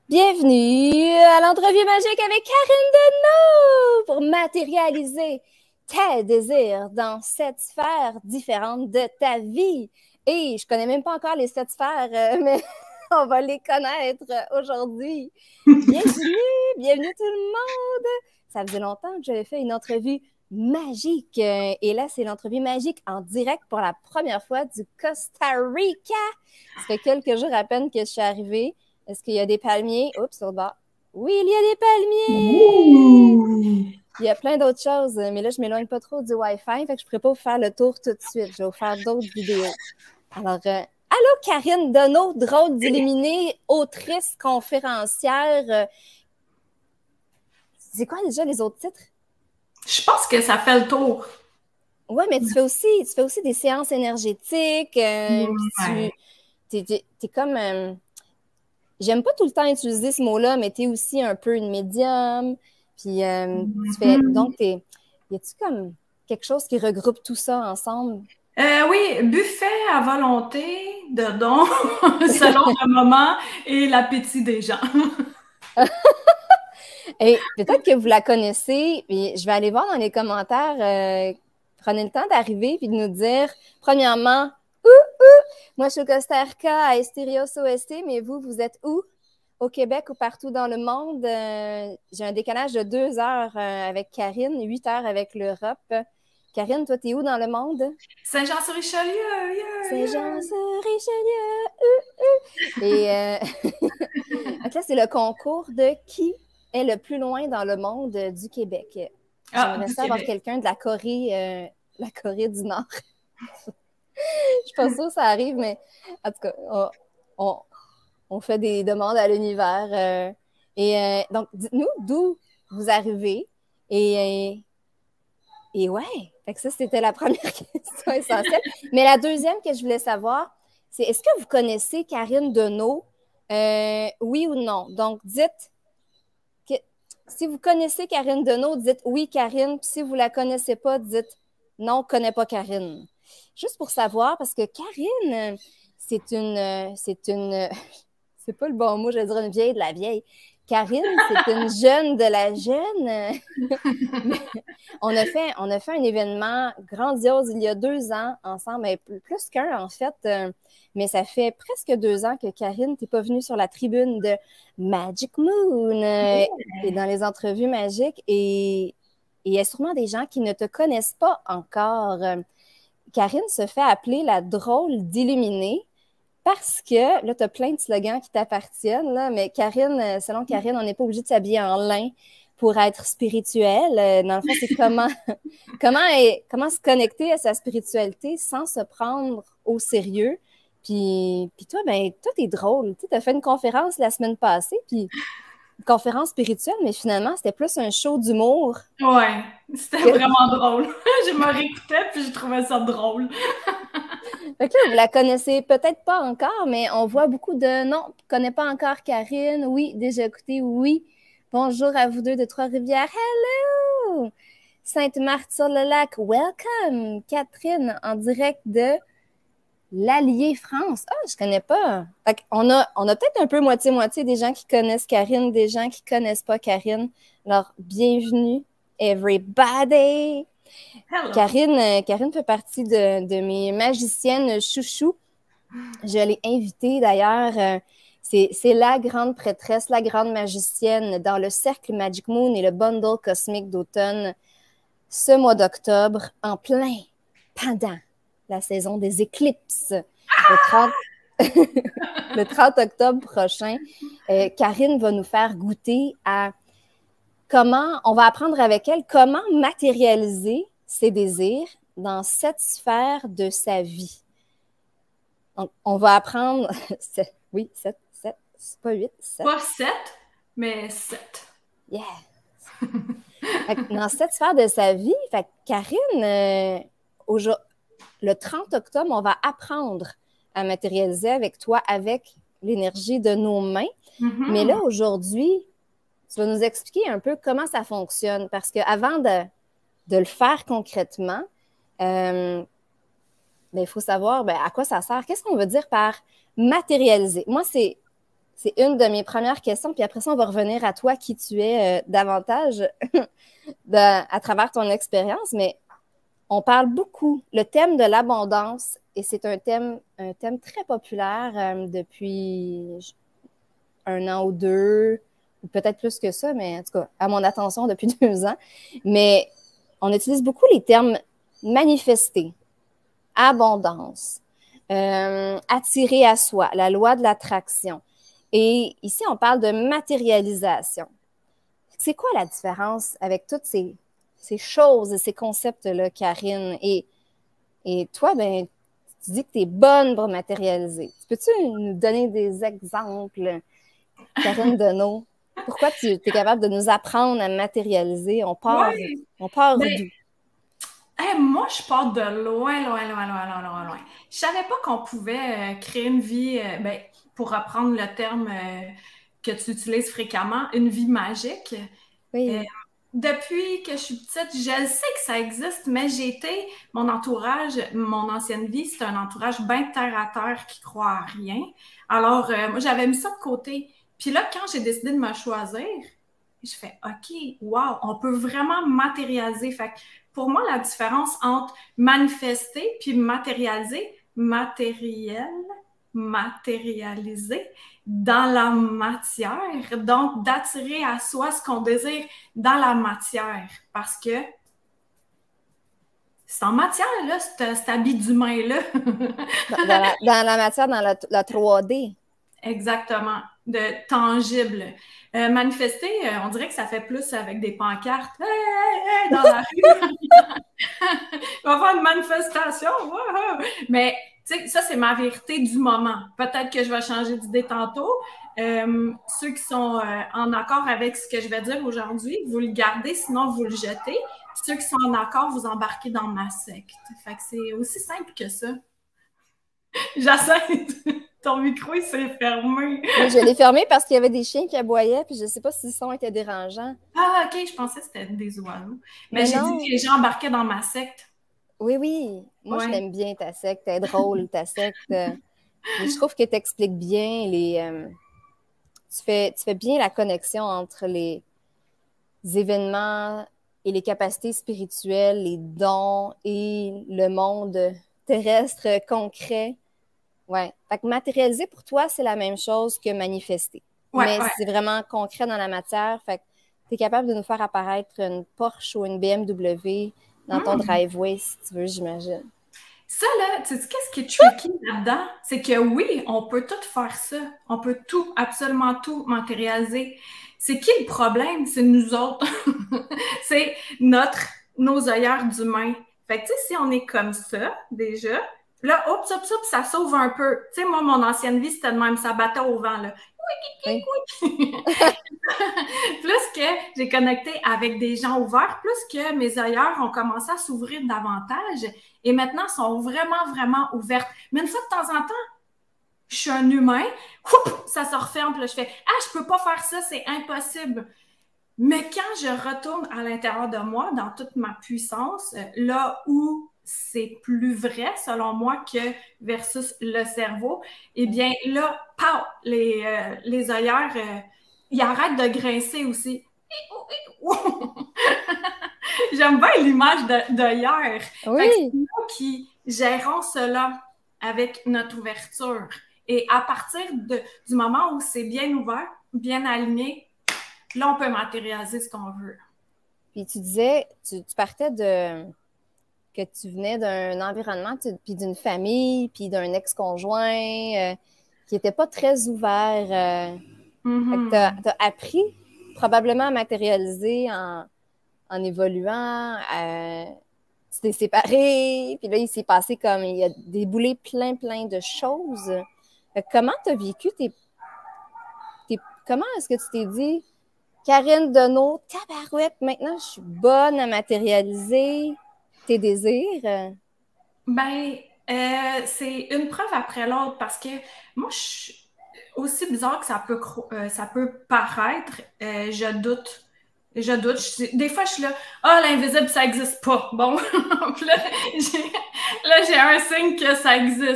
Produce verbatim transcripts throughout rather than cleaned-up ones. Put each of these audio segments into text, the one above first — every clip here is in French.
Bienvenue à l'entrevue magique avec Karine Deneau pour matérialiser tes désirs dans sept sphères différentes de ta vie. Et je connais même pas encore les sept sphères, euh, mais on va les connaître aujourd'hui. Bienvenue, bienvenue tout le monde. Ça faisait longtemps que j'avais fait une entrevue magique. Euh, Et là, c'est l'entrevue magique en direct pour la première fois du Costa Rica. Ça fait quelques jours à peine que je suis arrivée. Est-ce qu'il y a des palmiers? Oups, sur le bas. Oui, il y a des palmiers! Ouh. Il y a plein d'autres choses, mais là, je ne m'éloigne pas trop du Wi-Fi, fait que je ne pourrais pas vous faire le tour tout de suite. Je vais vous faire d'autres vidéos. Alors, euh, allô, Karine Deneau, drôle d'illuminée, autrice, conférencière. Euh, c'est quoi déjà les autres titres? Je pense que ça fait le tour. Oui, mais tu fais aussi, tu fais aussi des séances énergétiques, euh, puis Ouais. tu t'es, t'es comme... euh, j'aime pas tout le temps utiliser ce mot-là, mais tu es aussi un peu une médium. Puis euh, tu fais. Mhm. Donc, t'es, y a-tu comme quelque chose qui regroupe tout ça ensemble? Euh, oui, buffet à volonté de dons selon le moment et l'appétit des gens. Et peut-être que vous la connaissez, puis je vais aller voir dans les commentaires. Euh, prenez le temps d'arriver puis de nous dire, premièrement, où, où? Moi, je suis au Costa Rica, à Estérios O S T, mais vous, vous êtes où? Au Québec ou partout dans le monde? Euh, j'ai un décalage de deux heures euh, avec Karine, huit heures avec l'Europe. Karine, toi, t'es où dans le monde? Saint-Jean-sur-Richelieu, yeah, yeah. Saint-Jean-sur-Richelieu. Uh, uh. Et euh, donc là, c'est le concours de qui est le plus loin dans le monde euh, du Québec. Ah, J'aimerais du ça avoir Québec. quelqu'un de la Corée, euh, la Corée du Nord. Je suis pas sûre que ça arrive, mais en tout cas, on, on, on fait des demandes à l'univers. Euh, et euh, donc, dites-nous d'où vous arrivez. Et, et ouais, fait que ça, c'était la première question essentielle. Mais la deuxième que je voulais savoir, c'est est-ce que vous connaissez Karine Deneau? Euh, oui ou non? Donc, dites que si vous connaissez Karine Deneau, dites oui, Karine. Puis si vous ne la connaissez pas, dites non, je ne connais pas Karine. Juste pour savoir, parce que Karine, c'est une. C'est une. C'est pas le bon mot, je vais dire une vieille de la vieille. Karine, c'est une jeune de la jeune. Mais on a fait, on a fait un événement grandiose il y a deux ans ensemble, mais plus, plus qu'un en fait. Euh, mais ça fait presque deux ans que Karine, t'es pas venue sur la tribune de Magic Moon euh, et dans les entrevues magiques. Et, et il y a sûrement des gens qui ne te connaissent pas encore. Euh, Karine se fait appeler la drôle d'illuminée parce que, là, tu as plein de slogans qui t'appartiennent, là, mais Karine, euh, selon Karine, on n'est pas obligé de s'habiller en lin pour être spirituel. Euh, Dans le fond, c'est comment, comment, est- comment se connecter à sa spiritualité sans se prendre au sérieux. Puis, puis toi, ben, toi, t'es drôle. Tu as fait une conférence la semaine passée, puis une conférence spirituelle, mais finalement, c'était plus un show d'humour. Ouais, c'était que- vraiment drôle. Je me réécoutais puis je trouvais ça drôle. Fait que là, vous la connaissez peut-être pas encore, mais on voit beaucoup de non, je connais pas encore Karine. Oui, déjà écouté, oui. Bonjour à vous deux de Trois-Rivières. Hello! Sainte-Marthe-sur-le-Lac, welcome! Catherine, en direct de l'Allier France. Ah, je connais pas. Fait on a, on a peut-être un peu moitié-moitié des gens qui connaissent Karine, des gens qui connaissent pas Karine. Alors, bienvenue, everybody! Hello. Karine, euh, Karine fait partie de, de mes magiciennes chouchou. Je l'ai invitée d'ailleurs. Euh, c'est, c'est la grande prêtresse, la grande magicienne dans le cercle Magic Moon et le bundle cosmique d'automne ce mois d'octobre, en plein pendant la saison des éclipses. Le trente, le trente octobre prochain, euh, Karine va nous faire goûter à comment, on va apprendre avec elle comment matérialiser ses désirs dans cette sphère de sa vie. Donc, on va apprendre, oui, sept, sept, c'est pas huit, sept. Pas sept, mais sept. Yeah. Fait que dans cette sphère de sa vie, fait que Karine, euh, aujourd- le trente octobre, on va apprendre à matérialiser avec toi, avec l'énergie de nos mains. Mais là, Mhm. aujourd'hui, tu vas nous expliquer un peu comment ça fonctionne. Parce qu'avant de, de le faire concrètement, euh, ben, il faut savoir ben, à quoi ça sert. Qu'est-ce qu'on veut dire par matérialiser? Moi, c'est c'est une de mes premières questions. Puis après ça, on va revenir à toi, qui tu es euh, davantage de, à travers ton expérience. Mais on parle beaucoup, le thème de l'abondance, et c'est un thème, un thème très populaire euh, depuis un an ou deux, ou peut-être plus que ça, mais en tout cas, à mon attention depuis deux ans. Mais on utilise beaucoup les termes manifester, abondance, euh, attirer à soi, la loi de l'attraction. Et ici, on parle de matérialisation. C'est quoi la différence avec toutes ces, ces choses, ces concepts-là, Karine? Et, et toi, ben, tu dis que tu es bonne pour matérialiser. Peux-tu nous donner des exemples, Karine Deneau? Pourquoi tu es capable de nous apprendre à matérialiser? On part, Ouais. on part Ben, d'où? hey, moi, je pars de loin, loin, loin, loin, loin, loin, loin. Je savais pas qu'on pouvait euh, créer une vie, euh, ben, pour reprendre le terme euh, que tu utilises fréquemment, une vie magique. Oui. Euh, depuis que je suis petite, je sais que ça existe, mais j'ai été, mon entourage, mon ancienne vie, c'est un entourage bien terre à terre qui croit à rien. Alors, euh, moi, j'avais mis ça de côté. Puis là, quand j'ai décidé de me choisir, je fais OK, wow, on peut vraiment matérialiser. Fait que pour moi, la différence entre manifester puis matérialiser, matériel, matérialiser dans la matière, donc d'attirer à soi ce qu'on désire dans la matière, parce que c'est en matière, là, cet, cet habit d'humain-là. dans, la, dans la matière, dans la, la trois D. Exactement, de tangible. Euh, manifester, euh, on dirait que ça fait plus avec des pancartes. Hey, hey, hey, dans la rue. On va faire une manifestation. Wow. Mais tu sais, ça, c'est ma vérité du moment. Peut-être que je vais changer d'idée tantôt. Euh, ceux qui sont euh, en accord avec ce que je vais dire aujourd'hui, vous le gardez, sinon vous le jetez. Ceux qui sont en accord, vous embarquez dans ma secte. Fait que c'est aussi simple que ça. J'essaie. Ton micro, il s'est fermé. Oui, je l'ai fermé parce qu'il y avait des chiens qui aboyaient, puis je ne sais pas si le son était dérangeant. Ah, OK, je pensais que c'était des oiseaux. Mais, Mais j'ai non. dit que les gens embarquaient dans ma secte. Oui, oui. Moi, Ouais. je l'aime bien, ta secte. Elle est drôle, ta secte. Mais je trouve que tu expliques bien les... Euh, tu, fais, tu fais bien la connexion entre les événements et les capacités spirituelles, les dons et le monde terrestre concret. Ouais. Fait que matérialiser pour toi, c'est la même chose que manifester. Ouais, mais ouais. c'est vraiment concret dans la matière. Fait que tu es capable de nous faire apparaître une Porsche ou une B M W dans ton Mm. driveway, si tu veux, j'imagine. Ça, là, tu sais, qu'est-ce qui est tricky là-dedans? C'est que oui, on peut tout faire ça. On peut tout, absolument tout matérialiser. C'est qui le problème? C'est nous autres. C'est notre, nos œillères d'humains. Fait que, tu sais, si on est comme ça, déjà, là, hop, hop, hop, ça sauve un peu. Tu sais, moi, mon ancienne vie, c'était de même, ça battait au vent, là. Oui, oui, oui. Plus que j'ai connecté avec des gens ouverts, plus que mes œillères ont commencé à s'ouvrir davantage et maintenant sont vraiment, vraiment ouvertes. Mais une fois de temps en temps, je suis un humain, whoop, ça se referme, puis là, je fais « Ah, je peux pas faire ça, c'est impossible ». Mais quand je retourne à l'intérieur de moi, dans toute ma puissance, là où c'est plus vrai, selon moi, que versus le cerveau, eh bien, là, pow, les, euh, les œillères, euh, ils arrêtent de grincer aussi. J'aime bien l'image d'œillères. Oui. C'est nous qui gérons cela avec notre ouverture. Et à partir de, du moment où c'est bien ouvert, bien aligné, là, on peut matérialiser ce qu'on veut. Puis tu disais, tu, tu partais de... que tu venais d'un environnement, tu, puis d'une famille, puis d'un ex-conjoint euh, qui n'était pas très ouvert. Euh, Mm-hmm. Tu as appris probablement à matérialiser en, en évoluant. Euh, tu t'es séparé, puis là, il s'est passé comme... Il y a déboulé plein, plein de choses. Fait que comment tu as vécu tes, tes... Comment est-ce que tu t'es dit, Karine Deneau, tabarouette, maintenant, je suis bonne à matérialiser tes désirs? Ben, euh, c'est une preuve après l'autre parce que moi, je, aussi bizarre que ça peut, euh, ça peut paraître, euh, je doute. Je doute. Je, des fois, je suis là, ah, oh, l'invisible, ça n'existe pas. Bon, puis là, j'ai, là, j'ai un signe que ça existe.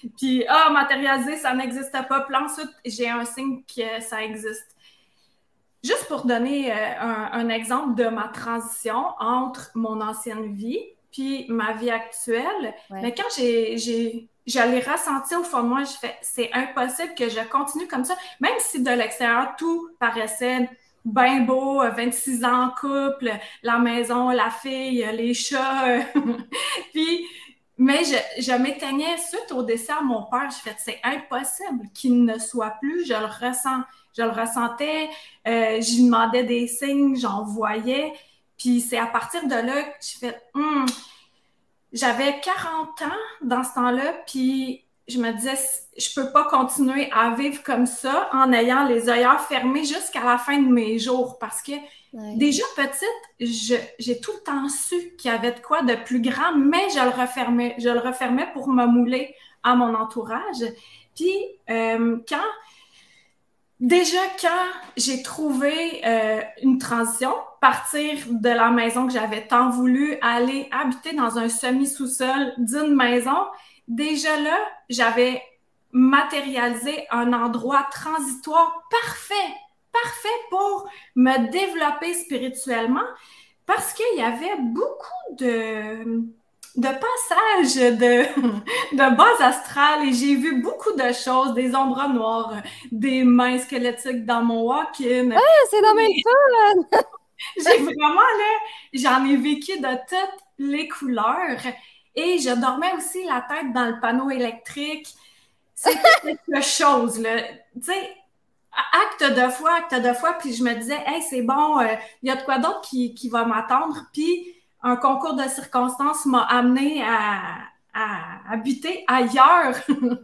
Puis, ah, matérialiser, ça n'existe pas. Puis ensuite, j'ai un signe que ça existe. Juste pour donner euh, un, un exemple de ma transition entre mon ancienne vie puis ma vie actuelle, Ouais. mais quand j'ai, j'ai, je l'ai ressenti au fond de moi, je fais, c'est impossible que je continue comme ça, même si de l'extérieur, tout paraissait bien beau, vingt-six ans en couple, la maison, la fille, les chats, puis, mais je, je m'éteignais suite au décès à mon père, je fais, c'est impossible qu'il ne soit plus, je le ressens, je le ressentais, euh, j'y demandais des signes, j'en voyais, puis c'est à partir de là que je fais, hum, j'avais quarante ans dans ce temps-là, puis je me disais, je peux pas continuer à vivre comme ça en ayant les œillères fermés jusqu'à la fin de mes jours, parce que ouais. Déjà petite, je, j'ai tout le temps su qu'il y avait de quoi de plus grand, mais je le refermais, je le refermais pour me mouler à mon entourage. Puis euh, quand Déjà, quand j'ai trouvé euh, une transition, partir de la maison que j'avais tant voulu, aller habiter dans un semi-sous-sol d'une maison, déjà là, j'avais matérialisé un endroit transitoire parfait, parfait pour me développer spirituellement, parce qu'il y avait beaucoup de... de passage de, de base astrale et j'ai vu beaucoup de choses, des ombres noires, des mains squelettiques dans mon walk-in. Ah, c'est dans même fun! J'ai vraiment, là, j'en ai vécu de toutes les couleurs et je dormais aussi la tête dans le panneau électrique. C'était quelque chose, là. Tu sais, acte de foi, acte de foi, puis je me disais, hey, c'est bon, il euh, y a de quoi d'autre qui, qui va m'attendre, puis un concours de circonstances m'a amené à, à habiter ailleurs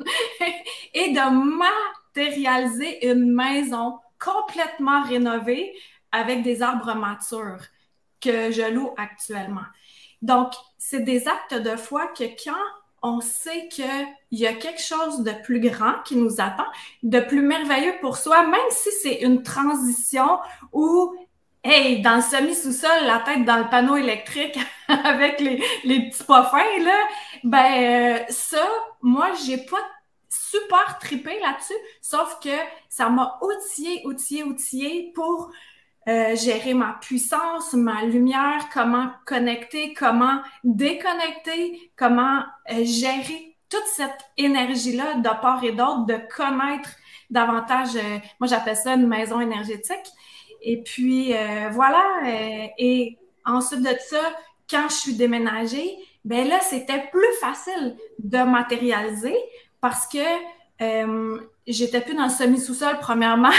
et de matérialiser une maison complètement rénovée avec des arbres matures que je loue actuellement. Donc, c'est des actes de foi que quand on sait qu'il y a quelque chose de plus grand qui nous attend, de plus merveilleux pour soi, même si c'est une transition où hey, dans le semi-sous-sol, la tête dans le panneau électrique avec les, les petits pas fins, là, ben euh, ça, moi, j'ai pas super trippé là-dessus, sauf que ça m'a outillé, outillé, outillé pour euh, gérer ma puissance, ma lumière, comment connecter, comment déconnecter, comment euh, gérer toute cette énergie-là de part et d'autre, de connaître davantage, euh, moi j'appelle ça une maison énergétique. Et puis, euh, voilà. Euh, et ensuite de ça, quand je suis déménagée, ben là, c'était plus facile de matérialiser parce que euh, j'étais plus dans le semi-sous-sol, premièrement.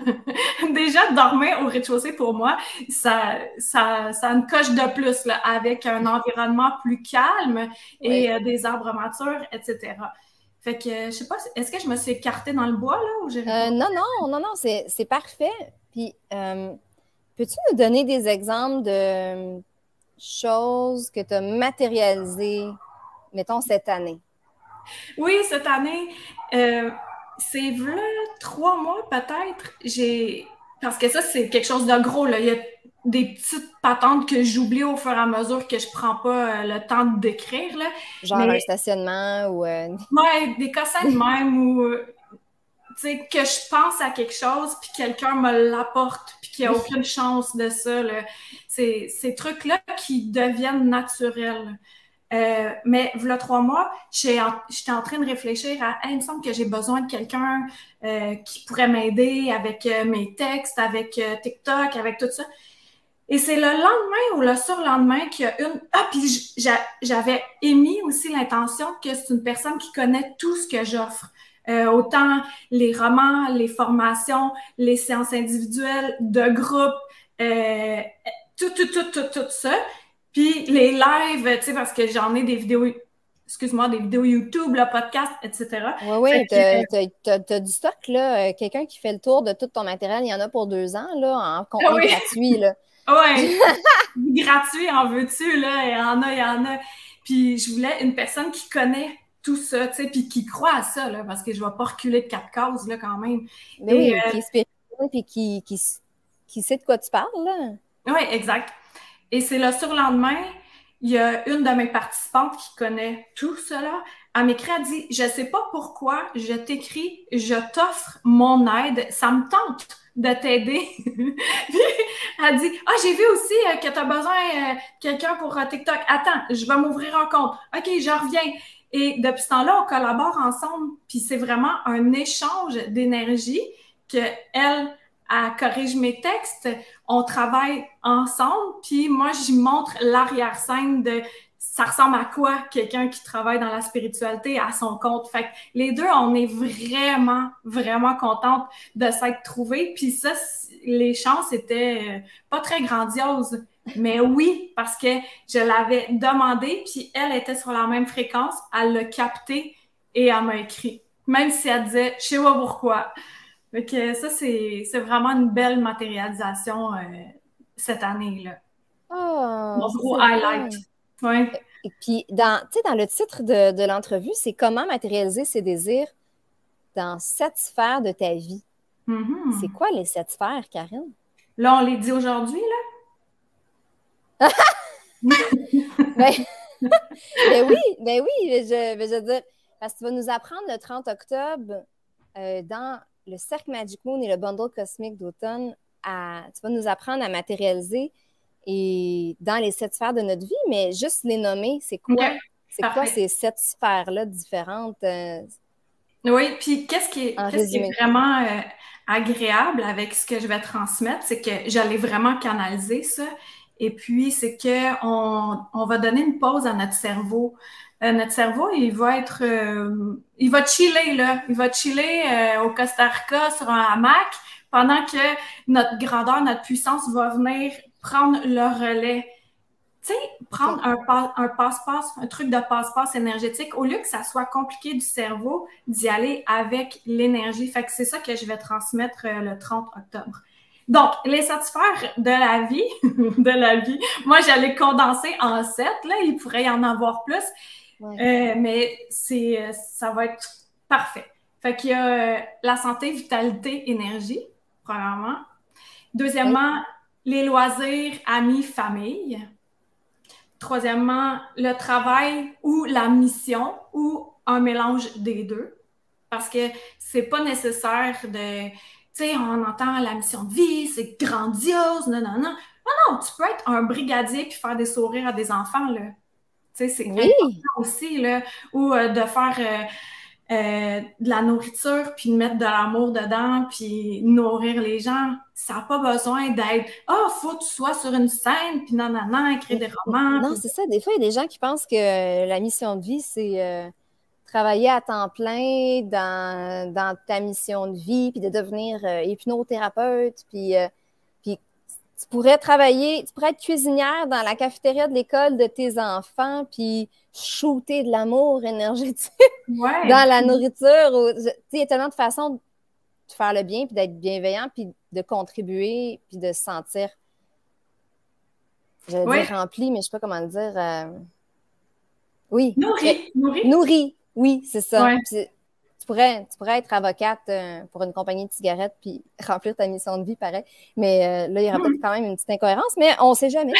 Déjà, dormir au rez-de-chaussée, pour moi, ça, ça, ça a une coche de plus, là, avec un environnement plus calme et oui. euh, des arbres matures, et cetera. Fait que, je sais pas, est-ce que je me suis écartée dans le bois, là, ou j'ai... Euh, non, non, non, non, c'est, c'est parfait. Puis, euh, peux-tu nous donner des exemples de choses que tu as matérialisées, mettons, cette année? Oui, cette année, euh, c'est là trois mois peut-être, j'ai... Parce que ça, c'est quelque chose de gros, là. Il y a des petites patentes que j'oublie au fur et à mesure que je prends pas euh, le temps de décrire, là. Genre Mais... un stationnement ou... Euh... Ouais, des cossins de même ou... Euh, tu sais, que je pense à quelque chose puis quelqu'un me l'apporte puis qu'il n'y a aucune chance de ça, là. C'est ces trucs-là qui deviennent naturels. Euh, mais voilà trois mois, j'étais en, en train de réfléchir à hey, il me semble que j'ai besoin de quelqu'un euh, qui pourrait m'aider avec euh, mes textes, avec euh, TikTok, avec tout ça. Et c'est le lendemain ou le surlendemain qu'il y a une... Ah, puis j'avais émis aussi l'intention que c'est une personne qui connaît tout ce que j'offre. Euh, autant les romans, les formations, les séances individuelles, de groupe, euh, tout, tout, tout, tout, tout ça. Puis les lives, tu sais, parce que j'en ai des vidéos, excuse-moi, des vidéos YouTube, le podcast, et cetera. Oui, oui, tu as du stock, là. Quelqu'un qui fait le tour de tout ton matériel, il y en a pour deux ans, là, en contenu ah oui. gratuit, là. Oui, gratuit, en veux-tu, là, il y en a, il y en a. Puis je voulais une personne qui connaît tout ça, tu sais, puis qui croit à ça, là, parce que je ne vais pas reculer de quatre cases, là, quand même. Mais oui, euh, qui est spirituel, puis qui, qui, qui sait de quoi tu parles, là. Oui, exact. Et c'est le surlendemain, il y a une de mes participantes qui connaît tout cela. Elle m'écrit, elle dit, je sais pas pourquoi, je t'écris, je t'offre mon aide, ça me tente de t'aider. Elle dit, ah, j'ai vu aussi euh, que tu as besoin euh, de quelqu'un pour euh, TikTok. Attends, je vais m'ouvrir un compte. OK, je reviens. Et depuis ce temps-là, on collabore ensemble. Puis c'est vraiment un échange d'énergie que elle, elle corrige mes textes. On travaille ensemble. Puis moi, j'y montre l'arrière-scène de ça ressemble à quoi quelqu'un qui travaille dans la spiritualité à son compte. Fait que les deux, on est vraiment, vraiment contentes de s'être trouvées. Puis ça, les chances étaient pas très grandioses. Mais oui, parce que je l'avais demandé, puis elle était sur la même fréquence, elle l'a capté et elle m'a écrit. Même si elle disait « je sais pas pourquoi ». Fait que ça, c'est vraiment une belle matérialisation euh, cette année-là. Oh, Mon gros highlight. Ouais. Et puis, dans, dans le titre de, de l'entrevue, c'est « Comment matérialiser ses désirs dans sept sphères de ta vie ». Mm-hmm. C'est quoi les sept sphères, Karine? Là, on les dit aujourd'hui, là? ben, ben oui, ben oui, je, je veux dire, parce que tu vas nous apprendre le trente octobre euh, dans le cercle Magic Moon et le bundle cosmique d'automne, à, tu vas nous apprendre à matérialiser et dans les sept sphères de notre vie, mais juste les nommer, c'est quoi? Okay. C'est quoi ces sept sphères-là différentes? Euh, oui, puis qu'est-ce qui est, qu'est-ce qui est vraiment euh, agréable avec ce que je vais transmettre, c'est que j'allais vraiment canaliser ça. Et puis, c'est qu'on on va donner une pause à notre cerveau. Euh, notre cerveau, il va être... Euh, il va chiller, là. Il va chiller euh, au Costa Rica sur un hamac pendant que notre grandeur, notre puissance va venir prendre le relais. Tu sais, prendre un, un passe-passe, un truc de passe-passe énergétique, au lieu que ça soit compliqué du cerveau, d'y aller avec l'énergie. Fait que c'est ça que je vais transmettre euh, le trente octobre. Donc, les sept sphères de la vie, de la vie, moi, j'allais condenser en sept, là, il pourrait y en avoir plus, ouais. euh, mais c'est, ça va être parfait. Fait qu'il y a euh, la santé, vitalité, énergie, premièrement. Deuxièmement, ouais. les loisirs, amis, famille. Troisièmement, le travail ou la mission ou un mélange des deux. Parce que c'est pas nécessaire de... Tu sais, on entend la mission de vie, c'est grandiose, non, non, non. Non, non, tu peux être un brigadier puis faire des sourires à des enfants, là. Tu sais, c'est oui. important aussi, là. Ou euh, de faire euh, euh, de la nourriture puis de mettre de l'amour dedans puis nourrir les gens. Ça n'a pas besoin d'être « Ah, oh, faut que tu sois sur une scène puis non, non, non, écrire des romans. » Non, c'est ça. Des fois, il y a des gens qui pensent que la mission de vie, c'est... Euh... travailler à temps plein dans, dans ta mission de vie, puis de devenir euh, hypnothérapeute, puis, euh, puis tu pourrais travailler, tu pourrais être cuisinière dans la cafétéria de l'école de tes enfants, puis shooter de l'amour énergétique ouais. dans la nourriture. Tu sais, il y a tellement de façons de faire le bien, puis d'être bienveillant, puis de contribuer, puis de se sentir, j'allais ouais. dire rempli, mais je ne sais pas comment le dire. Euh... Oui. Nourri. Nourri. Nourri. Oui, c'est ça. Ouais. Puis, tu, pourrais, tu pourrais être avocate euh, pour une compagnie de cigarettes puis remplir ta mission de vie, pareil. Mais euh, là, il y aura mmh. peut-être quand même une petite incohérence, mais on ne sait jamais.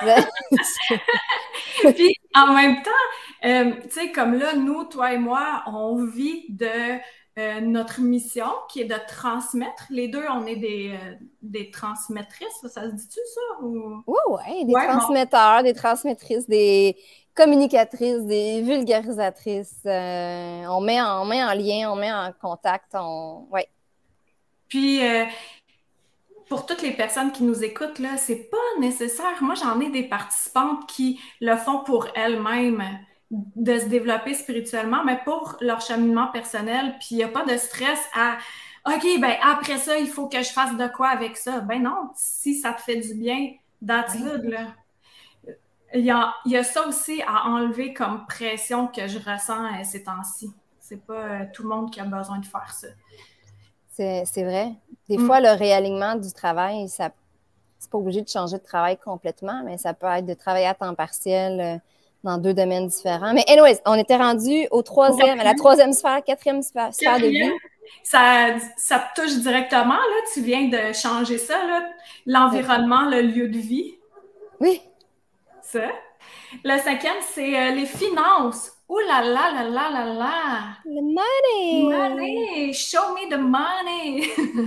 Puis, en même temps, euh, tu sais, comme là, nous, toi et moi, on vit de euh, notre mission qui est de transmettre. Les deux, on est des, euh, des transmettrices, ça se dit-tu, ça? Ou... Oui, oui, des ouais, transmetteurs, bon. des transmettrices, des... communicatrices, des vulgarisatrices. Euh, on, met en, on met en lien, on met en contact. On... Ouais. Puis, euh, pour toutes les personnes qui nous écoutent, là, c'est pas nécessaire. Moi, j'en ai des participantes qui le font pour elles-mêmes, de se développer spirituellement, mais pour leur cheminement personnel. Puis, il n'y a pas de stress à « OK, ben après ça, il faut que je fasse de quoi avec ça? » Ben non, si ça te fait du bien, that's good, là. Il y, a, il y a ça aussi à enlever comme pression que je ressens euh, ces temps-ci. C'est pas euh, tout le monde qui a besoin de faire ça. C'est vrai. Des mm. fois, le réalignement du travail, ça c'est pas obligé de changer de travail complètement, mais ça peut être de travailler à temps partiel euh, dans deux domaines différents. Mais anyways, on était rendu au troisième, à la troisième sphère, quatrième sphère, sphère de vie. Ça, ça te touche directement, là. Tu viens de changer ça, là. L'environnement, oui. le lieu de vie. Oui. Ça. Le cinquième, c'est euh, les finances Ouh là là là là là là! Le money! Money! Show me the money!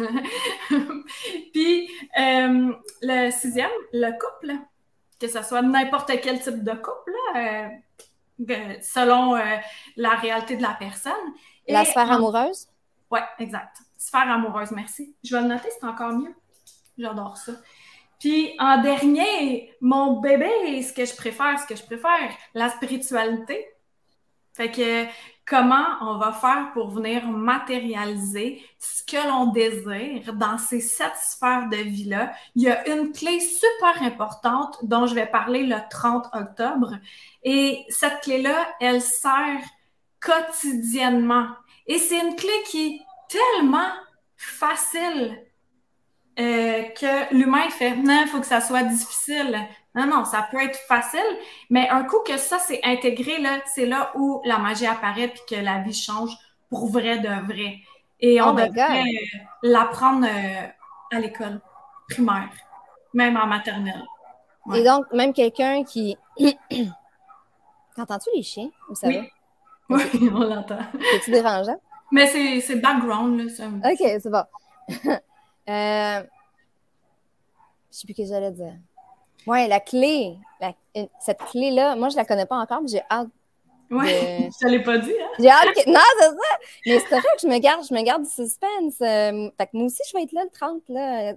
Puis, euh, le sixième, le couple, que ce soit n'importe quel type de couple, là, euh, selon euh, la réalité de la personne. La Et, sphère amoureuse? Oui, exact. Sphère amoureuse, merci. Je vais le noter, c'est encore mieux. J'adore ça. Puis, en dernier, mon bébé, ce que je préfère, ce que je préfère, la spiritualité. Fait que comment on va faire pour venir matérialiser ce que l'on désire dans ces sept sphères de vie-là. Il y a une clé super importante dont je vais parler le trente octobre. Et cette clé-là, elle sert quotidiennement. Et c'est une clé qui est tellement facile euh, que l'humain fait « Non, il faut que ça soit difficile ». Non, non, ça peut être facile, mais un coup que ça c'est intégré, là, c'est là où la magie apparaît puis que la vie change pour vrai de vrai. Et on Oh my devrait God. euh, l'apprendre euh, à l'école primaire, même en maternelle. Ouais. Et donc, même quelqu'un qui... T'entends-tu les chiens? Vous savez? Oui, okay. Oui, on l'entend. C'est-tu dérangeant? Mais c'est, c'est background, là. Ça. OK, c'est bon. euh... Je sais plus ce que j'allais dire. Oui, la clé, la, cette clé-là, moi, je la connais pas encore, mais j'ai hâte. Oui, de... je te l'ai pas dit, hein? J'ai hâte que... Non, c'est ça! Mais c'est correct, je me garde, je me garde du suspense. Euh, fait que moi aussi, je vais être là le trente, là.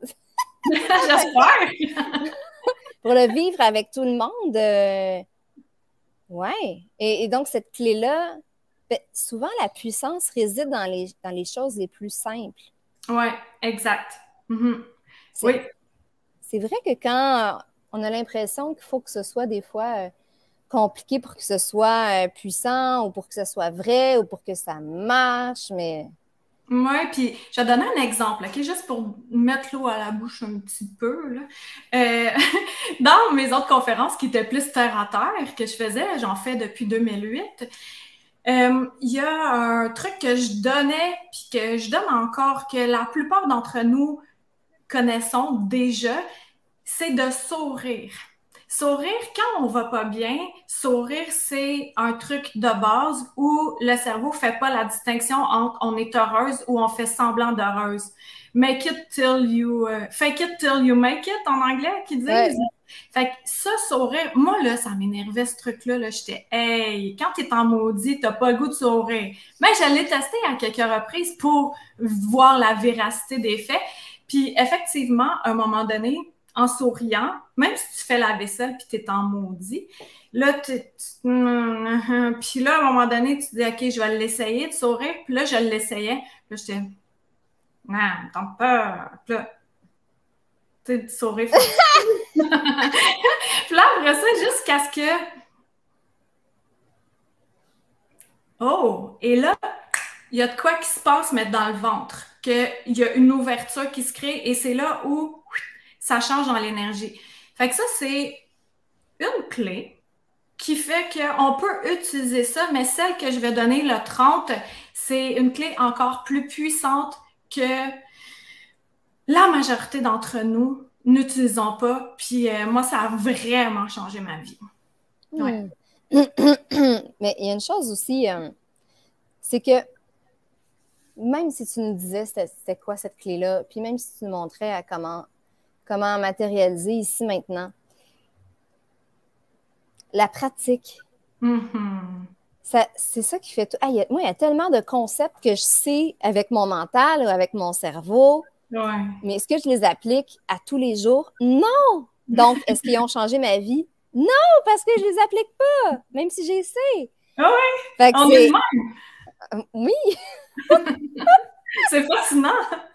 J'espère! Pour le vivre avec tout le monde. Euh... Ouais. Et, et donc, cette clé-là, ben, souvent, la puissance réside dans les, dans les choses les plus simples. Oui, exact. Mm-hmm. C'est, oui. C'est vrai que quand on a l'impression qu'il faut que ce soit des fois euh, compliqué pour que ce soit euh, puissant ou pour que ce soit vrai ou pour que ça marche, mais... Oui, puis je vais donner un exemple, OK, juste pour mettre l'eau à la bouche un petit peu. Là. Euh, dans mes autres conférences qui étaient plus terre à terre que je faisais, j'en fais depuis deux mille huit, euh, il y a un truc que je donnais, puis que je donne encore, que la plupart d'entre nous connaissons déjà, c'est de sourire. Sourire, quand on va pas bien, sourire, c'est un truc de base où le cerveau fait pas la distinction entre on est heureuse ou on fait semblant d'heureuse. Make it till you... Uh, fake it till you make it, en anglais, qu'ils disent. Ouais. Fait que ça, sourire, moi, là, ça m'énervait, ce truc-là. Là, j'étais, hey, quand t'es en maudit, t'as pas le goût de sourire. Mais je l'ai testé à quelques reprises pour voir la véracité des faits. Puis, effectivement, à un moment donné, en souriant, même si tu fais la vaisselle puis t'es en maudit, là, tu... Puis là, à un moment donné, tu dis, OK, je vais l'essayer de sourire. Puis là, je l'essayais. Puis là, j'étais, non, t'en pas. Puis là, tu sais, de sourire. Puis là, après ça, jusqu'à ce que... Oh! Et là, il y a de quoi qui se passe, mais dans le ventre. Qu'il y a une ouverture qui se crée et c'est là où ça change dans l'énergie. Fait que ça, c'est une clé qui fait qu'on peut utiliser ça, mais celle que je vais donner le trente, c'est une clé encore plus puissante que la majorité d'entre nous n'utilisons pas. Puis euh, moi, ça a vraiment changé ma vie. Ouais. Mais il y a une chose aussi, euh, c'est que même si tu nous disais c'était, c'était quoi cette clé-là, puis même si tu nous montrais à comment comment matérialiser ici maintenant. La pratique. Mm-hmm. Ça, c'est ça qui fait tout. Ah, il y a, moi, il y a tellement de concepts que je sais avec mon mental ou avec mon cerveau. Ouais. Mais est-ce que je les applique à tous les jours? Non! Donc, est-ce qu'ils ont changé ma vie? Non, parce que je les applique pas, même si j'essaie. Ah ouais? On est même. Oui! C'est fascinant!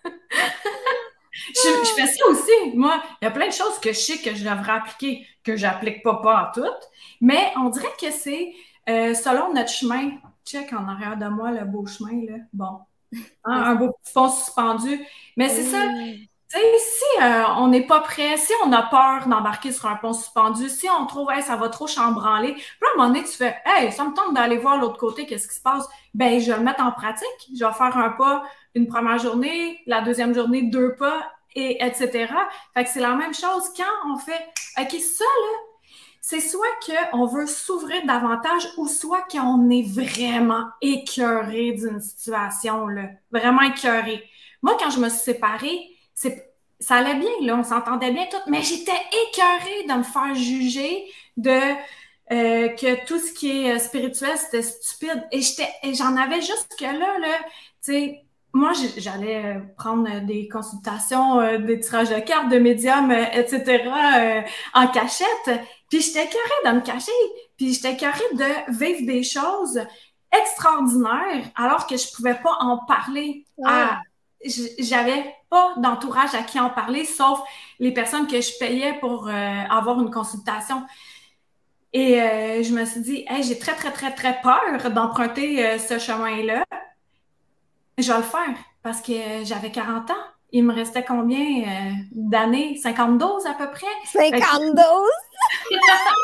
Je, je fais ça aussi. Moi, il y a plein de choses que je sais que je devrais appliquer, que je n'applique pas, pas à toutes. Mais on dirait que c'est euh, selon notre chemin. Check en arrière de moi le beau chemin, là. Bon. Hein, un beau pont suspendu. Mais c'est ça. Tu sais, si euh, on n'est pas prêt, si on a peur d'embarquer sur un pont suspendu, si on trouve, hey, ça va trop chambranler, puis à un moment donné, tu fais, hey, ça me tente d'aller voir l'autre côté, qu'est-ce qui se passe? Ben, je vais le mettre en pratique. Je vais faire un pas une première journée, la deuxième journée, deux pas, et etc. Fait que c'est la même chose quand on fait, OK, ça, là, c'est soit qu'on veut s'ouvrir davantage ou soit qu'on est vraiment écœuré d'une situation, là, vraiment écœuré. Moi, quand je me suis séparée, c'est, ça allait bien, là, on s'entendait bien tout, mais j'étais écœurée de me faire juger, de euh, que tout ce qui est spirituel, c'était stupide. Et j'étais, et j'en avais jusque-là, là, tu sais, moi, j'allais prendre des consultations, euh, des tirages de cartes, de médium, euh, et cetera, euh, en cachette. Puis j'étais carrée de me cacher. Puis j'étais carrée de vivre des choses extraordinaires alors que je pouvais pas en parler. Ouais. À, j'avais pas d'entourage à qui en parler, sauf les personnes que je payais pour euh, avoir une consultation. Et euh, je me suis dit, hey, j'ai très, très, très, très peur d'emprunter euh, ce chemin-là. Je vais le faire parce que j'avais quarante ans. Il me restait combien euh, d'années? cinquante-deux à peu près? cinquante-deux?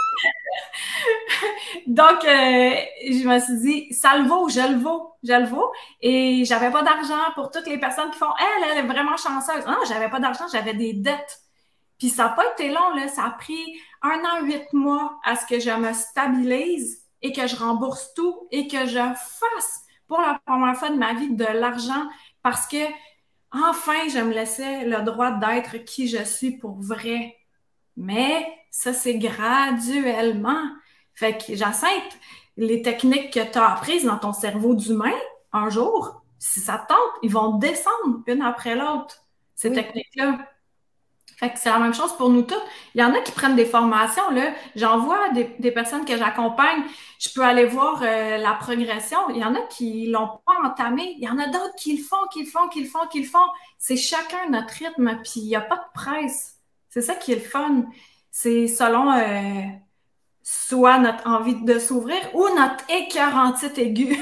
Donc, euh, je me suis dit, ça le vaut, je le vaux, je le vaux. Et j'avais pas d'argent pour toutes les personnes qui font, elle, elle est vraiment chanceuse. Non, j'avais pas d'argent, j'avais des dettes. Puis ça n'a pas été long, là. Ça a pris un an, huit mois à ce que je me stabilise et que je rembourse tout et que je fasse pour la première fois de ma vie de l'argent parce que enfin, je me laissais le droit d'être qui je suis pour vrai. Mais ça, c'est graduellement. Fait que, Jacinthe, les techniques que tu as apprises dans ton cerveau d'humain, un jour, si ça te tente, ils vont descendre une après l'autre, ces oui. techniques-là. Fait que c'est la même chose pour nous toutes. Il y en a qui prennent des formations, là. J'en vois des, des personnes que j'accompagne. Je peux aller voir euh, la progression. Il y en a qui l'ont pas entamé. Il y en a d'autres qui le font, qui le font, qui le font, qui le font. C'est chacun notre rythme, puis il n'y a pas de presse. C'est ça qui est le fun. C'est selon euh, soit notre envie de s'ouvrir ou notre écœurantite aiguë.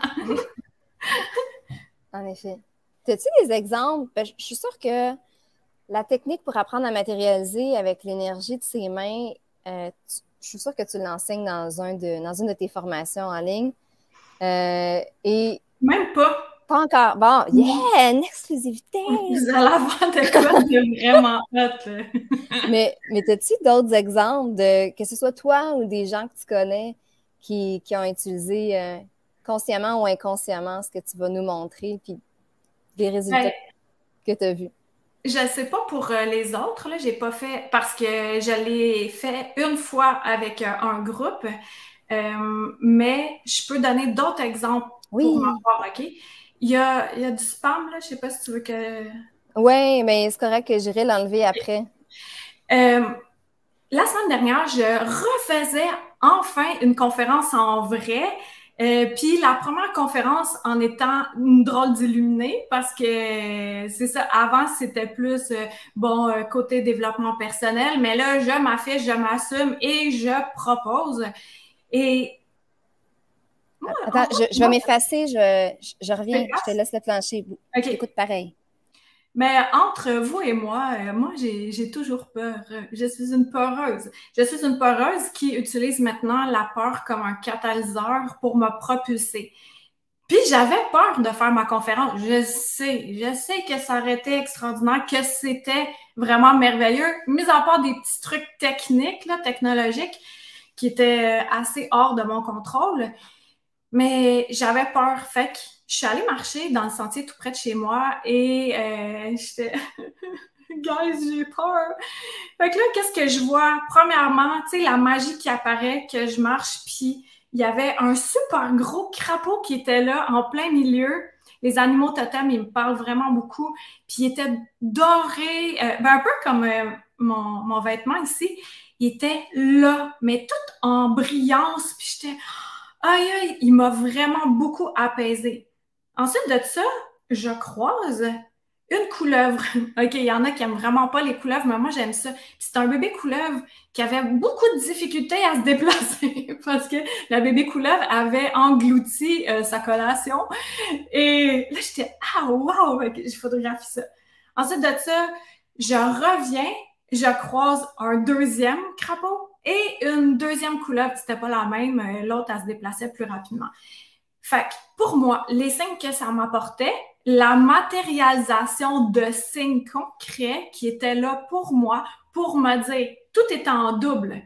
En effet. As-tu des exemples? Ben, je suis sûre que la technique pour apprendre à matérialiser avec l'énergie de ses mains, euh, tu, je suis sûre que tu l'enseignes dans, un de, dans une de tes formations en ligne. Euh, et Même pas. Pas encore. Bon, yeah, une exclusivité! Vous allez avoir de quoi de vraiment hot. mais mais as-tu d'autres exemples de que ce soit toi ou des gens que tu connais qui, qui ont utilisé euh, consciemment ou inconsciemment ce que tu vas nous montrer, puis des résultats ben, que tu as vus? Je ne sais pas pour euh, les autres, là, j'ai pas fait parce que je l'ai fait une fois avec euh, un groupe, euh, mais je peux donner d'autres exemples oui. pour m'en voir, OK? Il y a, il y a du spam, là, je ne sais pas si tu veux que... Oui, mais c'est correct que j'irai l'enlever après. Euh, la semaine dernière, je refaisais enfin une conférence en vrai. Euh, puis la première conférence en étant une drôle d'illuminée parce que euh, c'est ça, avant c'était plus euh, bon euh, côté développement personnel, mais là je m'affiche, je m'assume et je propose. Et moi, attends, je, je vais m'effacer, je, je, je reviens, je te laisse le plancher. Okay. Écoute pareil. Mais entre vous et moi, euh, moi, j'ai, j'ai toujours peur. Je suis une peureuse. Je suis une peureuse qui utilise maintenant la peur comme un catalyseur pour me propulser. Puis j'avais peur de faire ma conférence. Je sais, je sais que ça aurait été extraordinaire, que c'était vraiment merveilleux, mis à part des petits trucs techniques, là, technologiques, qui étaient assez hors de mon contrôle. Mais j'avais peur. Fait que je suis allée marcher dans le sentier tout près de chez moi et euh, j'étais... Guys, j'ai peur! Fait que là, qu'est-ce que je vois? Premièrement, tu sais, la magie qui apparaît, que je marche, puis il y avait un super gros crapaud qui était là, en plein milieu. Les animaux totems, ils me parlent vraiment beaucoup. Puis il était doré, euh, ben un peu comme euh, mon, mon vêtement ici. Il était là, mais tout en brillance. Puis j'étais... Aïe, aïe, il m'a vraiment beaucoup apaisée. Ensuite de ça, je croise une couleuvre. OK, il y en a qui aiment vraiment pas les couleuvres, mais moi, j'aime ça. C'est un bébé couleuvre qui avait beaucoup de difficultés à se déplacer parce que la bébé couleuvre avait englouti euh, sa collation. Et là, j'étais « Ah, wow! » Je photographie ça. Ensuite de ça, je reviens, je croise un deuxième crapaud. Et une deuxième couleuvre, c'était pas la même, l'autre, elle se déplaçait plus rapidement. Fait que pour moi, les signes que ça m'apportait, la matérialisation de signes concrets qui étaient là pour moi, pour me dire, tout était en double.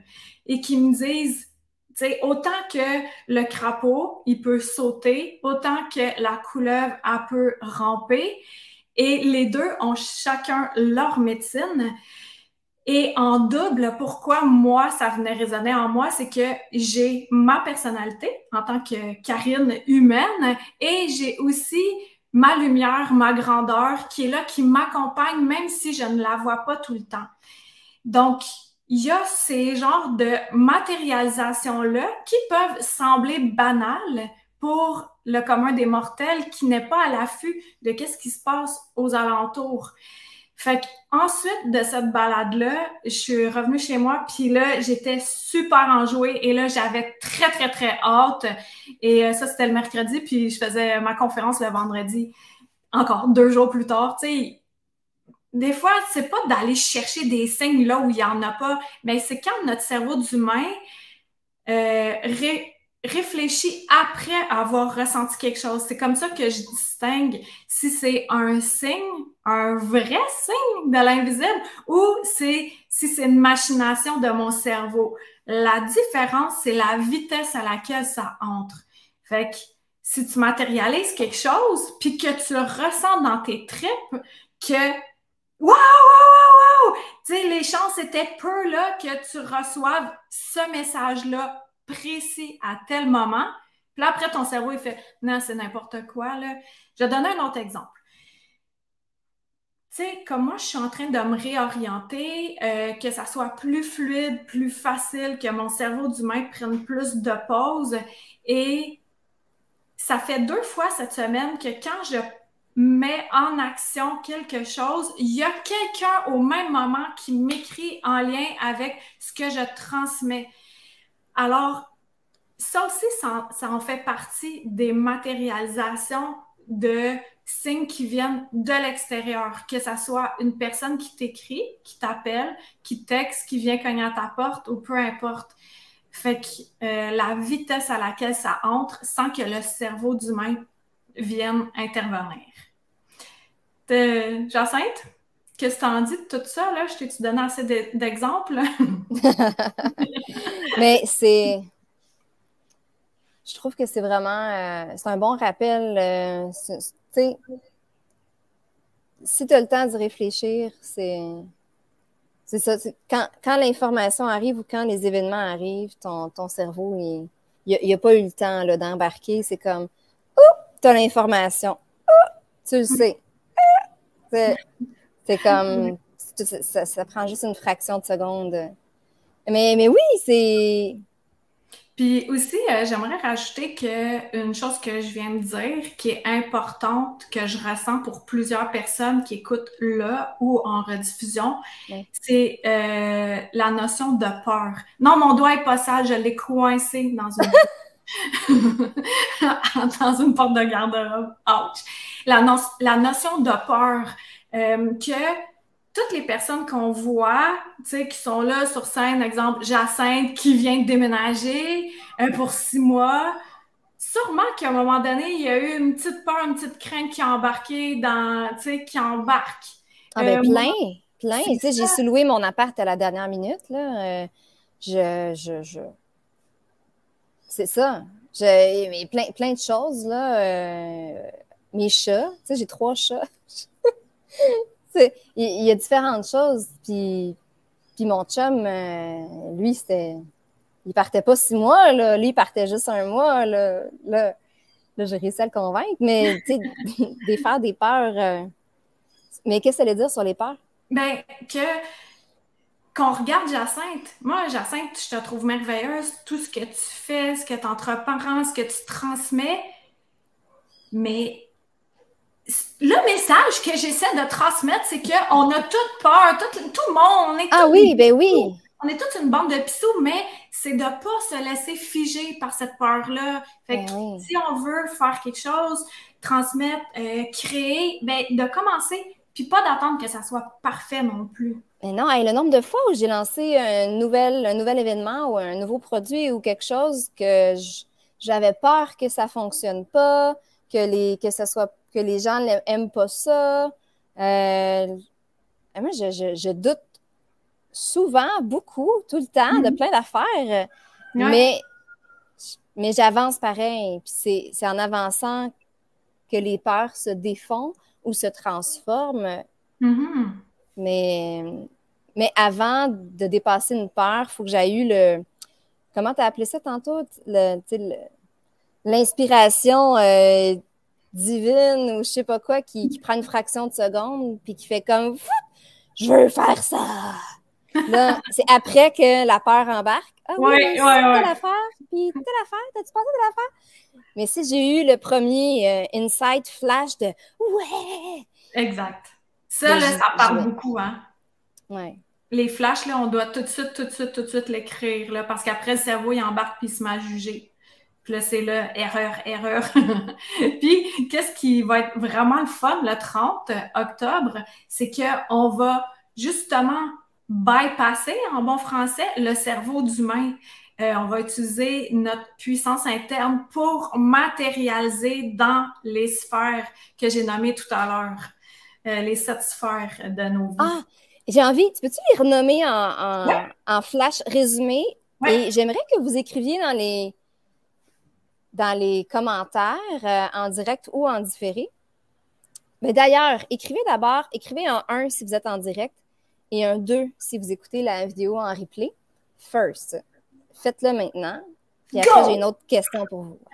et qui me disent, tu sais, autant que le crapaud, il peut sauter, autant que la couleuvre, elle peut ramper. Et les deux ont chacun leur médecine. Et en double, pourquoi moi, ça venait résonner en moi, c'est que j'ai ma personnalité en tant que Karine humaine et j'ai aussi ma lumière, ma grandeur qui est là, qui m'accompagne même si je ne la vois pas tout le temps. Donc, il y a ces genres de matérialisations-là qui peuvent sembler banales pour le commun des mortels qui n'est pas à l'affût de qu'est-ce qui se passe aux alentours. Fait qu'ensuite de cette balade-là, je suis revenue chez moi, puis là, j'étais super enjouée et là, j'avais très, très, très hâte. Et ça, c'était le mercredi, puis je faisais ma conférence le vendredi, encore deux jours plus tard. Tu sais, des fois, c'est pas d'aller chercher des signes là où il y en a pas, mais c'est quand notre cerveau d'humain euh, ré réfléchit après avoir ressenti quelque chose. C'est comme ça que je distingue si c'est un signe, un vrai signe de l'invisible ou c'est si c'est une machination de mon cerveau. La différence, c'est la vitesse à laquelle ça entre. Fait que si tu matérialises quelque chose puis que tu le ressens dans tes tripes, que waouh, waouh, waouh, waouh! Tu sais, les chances étaient peu là que tu reçoives ce message-là précis à tel moment. Puis là, après, ton cerveau, il fait « Non, c'est n'importe quoi. » là. Je vais donner un autre exemple. Tu sais, comme moi, je suis en train de me réorienter, euh, que ça soit plus fluide, plus facile, que mon cerveau d'humain prenne plus de pauses. Et ça fait deux fois cette semaine que quand je mets en action quelque chose, il y a quelqu'un au même moment qui m'écrit en lien avec ce que je transmets. Alors, ça aussi, ça, ça en fait partie des matérialisations de signes qui viennent de l'extérieur, que ça soit une personne qui t'écrit, qui t'appelle, qui texte, qui vient cogner à ta porte ou peu importe. Fait que euh, la vitesse à laquelle ça entre sans que le cerveau d'humain vienne intervenir. De... Jacinthe, qu'est-ce que t'en dis de tout ça? Là? Je t'ai-tu donné assez d'exemples? Mais c'est... Je trouve que c'est vraiment... Euh, c'est un bon rappel. Euh, tu sais, si tu as le temps d'y réfléchir, c'est... C'est ça. Quand, quand l'information arrive ou quand les événements arrivent, ton, ton cerveau, il n'a pas eu le temps d'embarquer. C'est comme, oups, tu as l'information. Tu le sais. C'est comme, ça, ça, ça prend juste une fraction de seconde. Mais, mais oui, c'est... Puis aussi, euh, j'aimerais rajouter qu'une chose que je viens de dire, qui est importante, que je ressens pour plusieurs personnes qui écoutent là ou en rediffusion, oui. c'est euh, la notion de peur. Non, mon doigt est pas sale, je l'ai coincé dans une... dans une porte de garde-robe. Ouch! La, no la notion de peur, euh, que toutes les personnes qu'on voit, tu sais, qui sont là sur scène, exemple Jacinthe qui vient de déménager euh, pour six mois, sûrement qu'à un moment donné, il y a eu une petite peur, une petite crainte qui a embarqué dans, tu sais, qui embarque. Ah ben euh, plein, moi, plein. Tu sais, j'ai sous-loué mon appart à la dernière minute, là. Euh, je, je, je... C'est ça. Je... Mais plein, plein de choses, là. Euh... Mes chats, tu sais, j'ai trois chats. Il y, y a différentes choses. Puis, puis mon chum, euh, lui, c'était... Il partait pas six mois, là. Lui, il partait juste un mois, là. Là, là j'ai réussi à le convaincre. Mais, tu sais, des faire des peurs... Euh... Mais qu'est-ce que ça veut dire sur les peurs? Ben, que... Qu'on regarde Jacinthe, moi, Jacinthe, je te trouve merveilleuse. Tout ce que tu fais, ce que tu entreprends, ce que tu transmets. Mais... le message que j'essaie de transmettre, c'est qu'on a toute peur, tout, tout le monde. On est ah oui, ben oui. On est toute une bande de pissous, mais c'est de ne pas se laisser figer par cette peur-là. Fait ben que oui. Si on veut faire quelque chose, transmettre, euh, créer, ben de commencer, puis pas d'attendre que ça soit parfait non plus. Ben non, hey, le nombre de fois où j'ai lancé un nouvel, un nouvel événement ou un nouveau produit ou quelque chose que j'avais peur que ça ne fonctionne pas, que les, que ça soit, que les gens n'aiment pas ça. Euh, moi, je, je, je doute souvent, beaucoup, tout le temps, mm-hmm. de plein d'affaires, ouais. mais, mais j'avance pareil. Puis c'est en avançant que les peurs se défont ou se transforment. Mm-hmm. Mais, mais avant de dépasser une peur, il faut que j'aille eu le... Comment tu as appelé ça tantôt? L'inspiration euh, divine ou je sais pas quoi qui, qui prend une fraction de seconde puis qui fait comme « Je veux faire ça! » Là, c'est après que la peur embarque. « Ah oui, ouais, ouais, ouais. telle affaire, puis telle affaire, t'as-tu pensé telle affaire? » Mais si j'ai eu le premier euh, insight flash de « Ouais! » Exact. Ça, là, ça parle beaucoup, hein? Ouais. Les flashs, là, on doit tout de suite, tout de suite, tout de suite l'écrire, là, parce qu'après, le cerveau, il embarque puis il se met à juger. Puis là, c'est là, erreur, erreur. Puis, qu'est-ce qui va être vraiment le fun, le trente octobre, c'est qu'on va justement bypasser, en bon français, le cerveau d'humain. Euh, on va utiliser notre puissance interne pour matérialiser dans les sphères que j'ai nommées tout à l'heure, euh, les sept sphères de nos vies. Ah, j'ai envie, tu peux-tu les renommer en, en, ouais. en flash résumé? Ouais. Et j'aimerais que vous écriviez dans les, dans les commentaires, euh, en direct ou en différé. Mais d'ailleurs, écrivez d'abord, écrivez en un si vous êtes en direct et un deux si vous écoutez la vidéo en replay. First. Faites-le maintenant. Puis après, j'ai une autre question pour vous.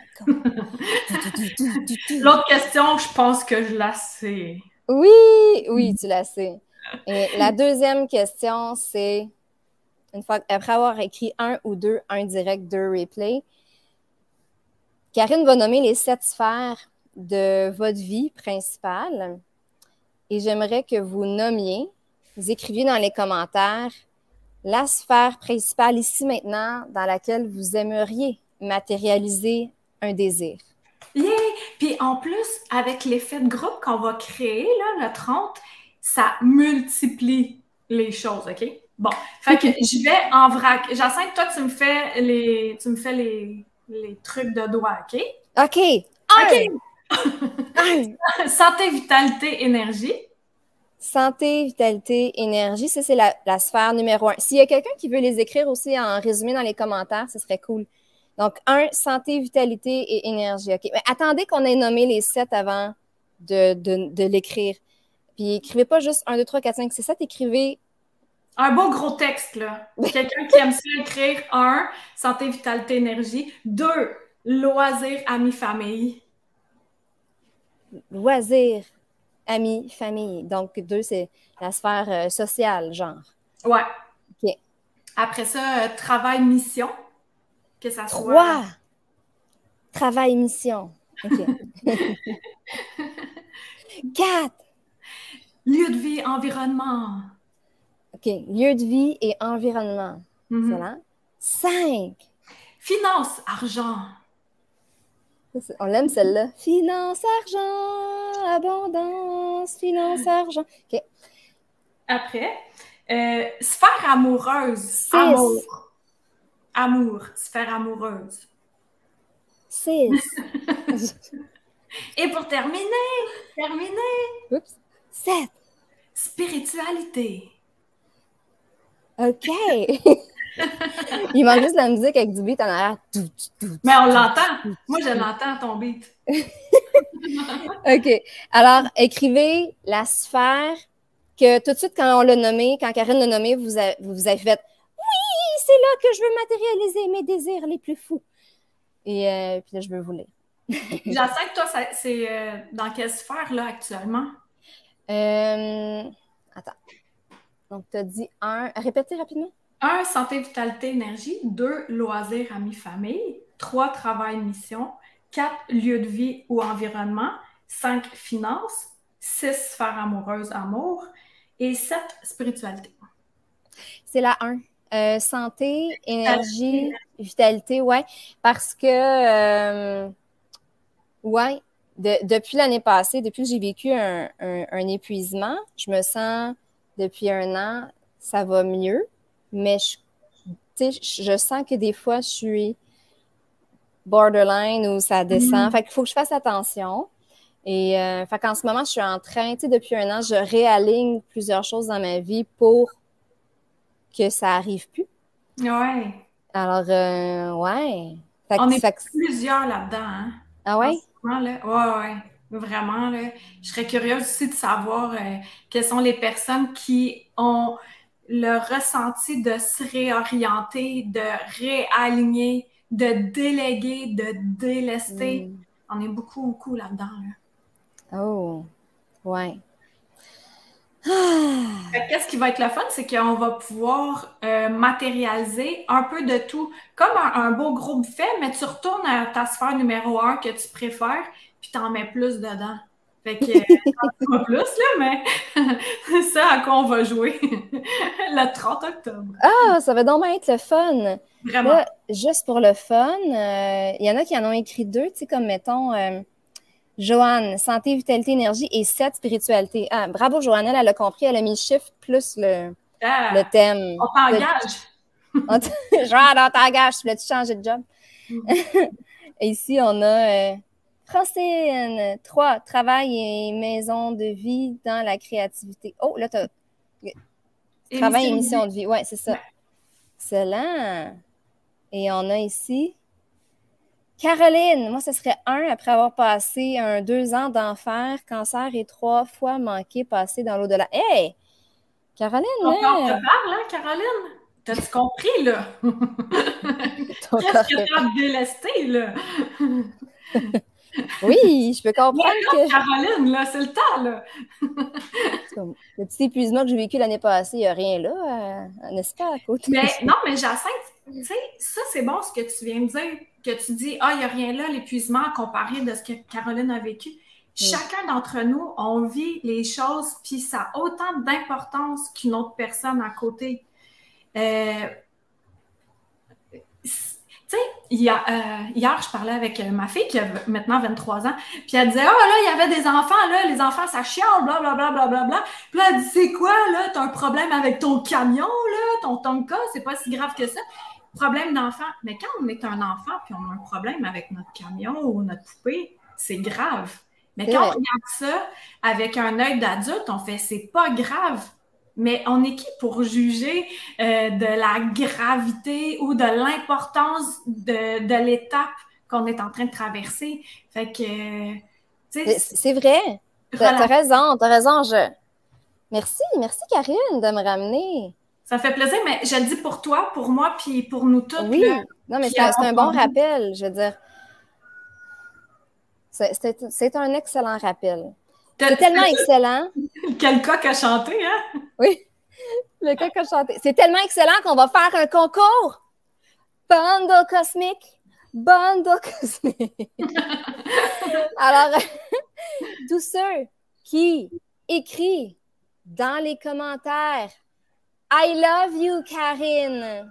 L'autre question, je pense que je la sais. Oui, oui, tu la sais. Et la deuxième question, c'est, une fois, après avoir écrit un ou deux, un direct, deux replay, Karine va nommer les sept sphères de votre vie principale et j'aimerais que vous nommiez, vous écriviez dans les commentaires la sphère principale ici maintenant dans laquelle vous aimeriez matérialiser un désir. Yeah! Puis en plus, avec l'effet de groupe qu'on va créer, là, le trente, ça multiplie les choses, OK? Bon, fait que je vais en vrac. Jacinthe, toi, tu me fais les, tu me fais les, les trucs de doigts, OK? OK. OK. Un. Santé, vitalité, énergie. Santé, vitalité, énergie, ça, c'est la, la sphère numéro un. S'il y a quelqu'un qui veut les écrire aussi en résumé dans les commentaires, ce serait cool. Donc, un, santé, vitalité et énergie. OK. Mais attendez qu'on ait nommé les sept avant de, de, de l'écrire. Puis, écrivez pas juste un, deux, trois, quatre, cinq, six, sept. Écrivez... Un beau gros texte, là. Quelqu'un qui aime ça écrire. Un, santé, vitalité, énergie. Deux, loisirs, amis, famille. Loisirs, amis, famille. Donc, deux, c'est la sphère euh, sociale, genre. Ouais. OK. Après ça, euh, travail, mission. Que ça soit... Trois. Travail, mission. OK. Quatre. Lieu de vie, environnement. OK. Lieu de vie et environnement. Mm-hmm. Excellent. Cinq. Finance, argent. On l'aime celle-là. Finance, argent, abondance, finance, argent. OK. Après, euh, sphère amoureuse. Six. Amour. Amour, sphère amoureuse. Six. Et pour terminer, terminer. Oups. Sept. Spiritualité. OK. Il manque juste la musique avec du beat en arrière. Mais on l'entend. Moi, je l'entends, ton beat. OK. Alors, écrivez la sphère que tout de suite, quand on l'a nommé, quand Karine l'a nommé, vous, a, vous avez fait « Oui, c'est là que je veux matérialiser mes désirs les plus fous. » Et euh, puis là, je veux vous lire. J'enseigne que toi, c'est euh, dans quelle sphère, là, actuellement? Euh, attends. Donc, tu as dit un. Répétez rapidement. Un, santé, vitalité, énergie. Deux, loisirs, amis, famille. Trois, travail, mission. Quatre, lieu de vie ou environnement. Cinq, finances. Six, sphère amoureuse, amour. Et sept, spiritualité. C'est la un. Euh, santé, énergie, vitalité, ouais. Parce que, euh, ouais, de, depuis l'année passée, depuis que j'ai vécu un, un, un épuisement, je me sens, depuis un an, ça va mieux. Mais je, je sens que des fois, je suis borderline ou ça descend. Mm-hmm. Fait qu'il faut que je fasse attention. Et euh, fait qu'en ce moment, je suis en train, tu sais, depuis un an, je réaligne plusieurs choses dans ma vie pour que ça arrive plus. Ouais. Alors, euh, ouais. Fait On que- est fait que- plusieurs là-dedans, hein? Ah En ouais? ce moment, là. Ouais, ouais. Vraiment, là. Je serais curieuse aussi de savoir euh, quelles sont les personnes qui ont le ressenti de se réorienter, de réaligner, de déléguer, de délester. Hmm. On est beaucoup, beaucoup là-dedans, là. Oh, ouais. Fait que Qu'est-ce qui va être le fun, c'est qu'on va pouvoir euh, matérialiser un peu de tout, comme un, un beau gros buffet, mais tu retournes à ta sphère numéro un que tu préfères, puis t'en mets plus dedans. Fait que, euh, t'en dis pas plus, là, mais c'est ça à quoi on va jouer le trente octobre. Ah, ça va donc bien être le fun. Vraiment. Là, juste pour le fun, euh, il y en a qui en ont écrit deux, tu sais, comme mettons euh, Joanne, santé, vitalité, énergie et sept, spiritualité. Ah, bravo, Joanne, elle, elle a compris, elle a mis le chiffre plus le, Ah, le thème. on t'engage. Genre, dans ta gage, tu voulais-tu changer de job? Mm. Et ici, on a euh, Francine, trois, travail et maison de vie dans la créativité. Oh, là, tu as travail et mission de vie. Oui, c'est ça. Ouais. Excellent. Et on a ici Caroline. Moi, ce serait un après avoir passé un deux ans d'enfer, cancer et trois fois manqué passer dans l'au-delà. Hey! Caroline, Ton corps te hein? parle, hein, Caroline? T'as-tu compris, là? Ton Qu'est-ce corps que te- t'as délesté, là? Oui, je peux comprendre Welcome, que Caroline, là, c'est le temps, là. le petit épuisement que j'ai vécu l'année passée, il n'y a rien là, euh, n'est-ce pas, à côté? Mais non, mais Jacinthe, tu sais, ça, c'est bon ce que tu viens de dire, que tu dis, ah, il n'y a rien là, l'épuisement, comparé de ce que Caroline a vécu. Chacun d'entre nous, on vit les choses, puis ça a autant d'importance qu'une autre personne à côté. Euh, tu sais, hier, euh, hier, je parlais avec euh, ma fille qui a maintenant vingt-trois ans, puis elle disait, ah, oh, là, il y avait des enfants, là, les enfants, ça chiale, blablabla, blablabla. Bla, bla. Puis là, elle dit, c'est quoi, là, t'as un problème avec ton camion, là, ton Tonka, c'est pas si grave que ça. Problème d'enfant. Mais quand on est un enfant, puis on a un problème avec notre camion ou notre poupée, c'est grave. Mais C'est quand vrai. on regarde ça avec un œil d'adulte, on fait, c'est pas grave. Mais on est qui pour juger euh, de la gravité ou de l'importance de, de l'étape qu'on est en train de traverser? Fait que, euh, tu C'est sais, c'est vrai. T'as t'as raison, t'as raison. Je... Merci, merci Karine de me ramener. ça fait plaisir, mais je le dis pour toi, pour moi, puis pour nous toutes. Oui, Là, non, mais qui c'est un, c'est un bon avons- rappel, je veux dire. C'est- C'est c'est un excellent rappel. T'as- C'est tellement excellent. Quel coq a chanté, hein? Oui, le cas que je chantais. C'est tellement excellent qu'on va faire un concours. Bundle cosmique. Bundle cosmique. Alors, tous ceux qui écrivent dans les commentaires I love you, Karine.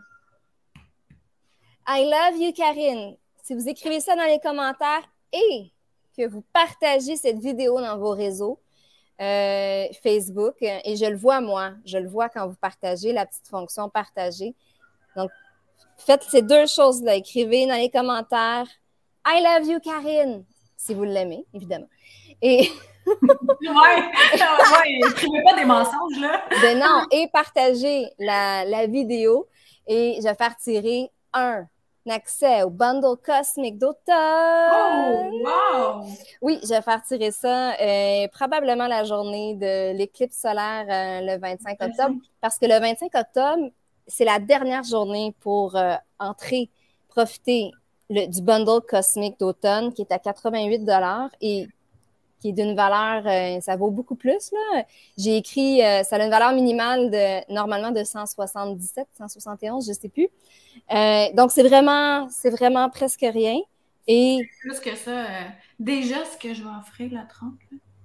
I love you, Karine. Si vous écrivez ça dans les commentaires et que vous partagez cette vidéo dans vos réseaux, euh, Facebook, et je le vois, moi, je le vois quand vous partagez la petite fonction partager. Donc, faites ces deux choses-là. Écrivez dans les commentaires I love you, Karine, si vous l'aimez, évidemment. Et Ouais, ouais, écrivez pas des mensonges, là. ben non, et partagez la, la vidéo et je vais faire tirer un accès au bundle cosmique d'automne. Oh, wow! Oui, je vais faire tirer ça euh, probablement la journée de l'éclipse solaire euh, le vingt-cinq octobre, parce que le vingt-cinq octobre, c'est la dernière journée pour euh, entrer, profiter le, du bundle cosmique d'automne qui est à quatre-vingt-huit dollars et qui est d'une valeur, euh, ça vaut beaucoup plus, là. J'ai écrit, euh, ça a une valeur minimale de, normalement de cent soixante-dix-sept, cent soixante et onze, je ne sais plus. Euh, donc, c'est vraiment, c'est vraiment presque rien. Et Plus que ça, euh, déjà, ce que je vais offrir la trente.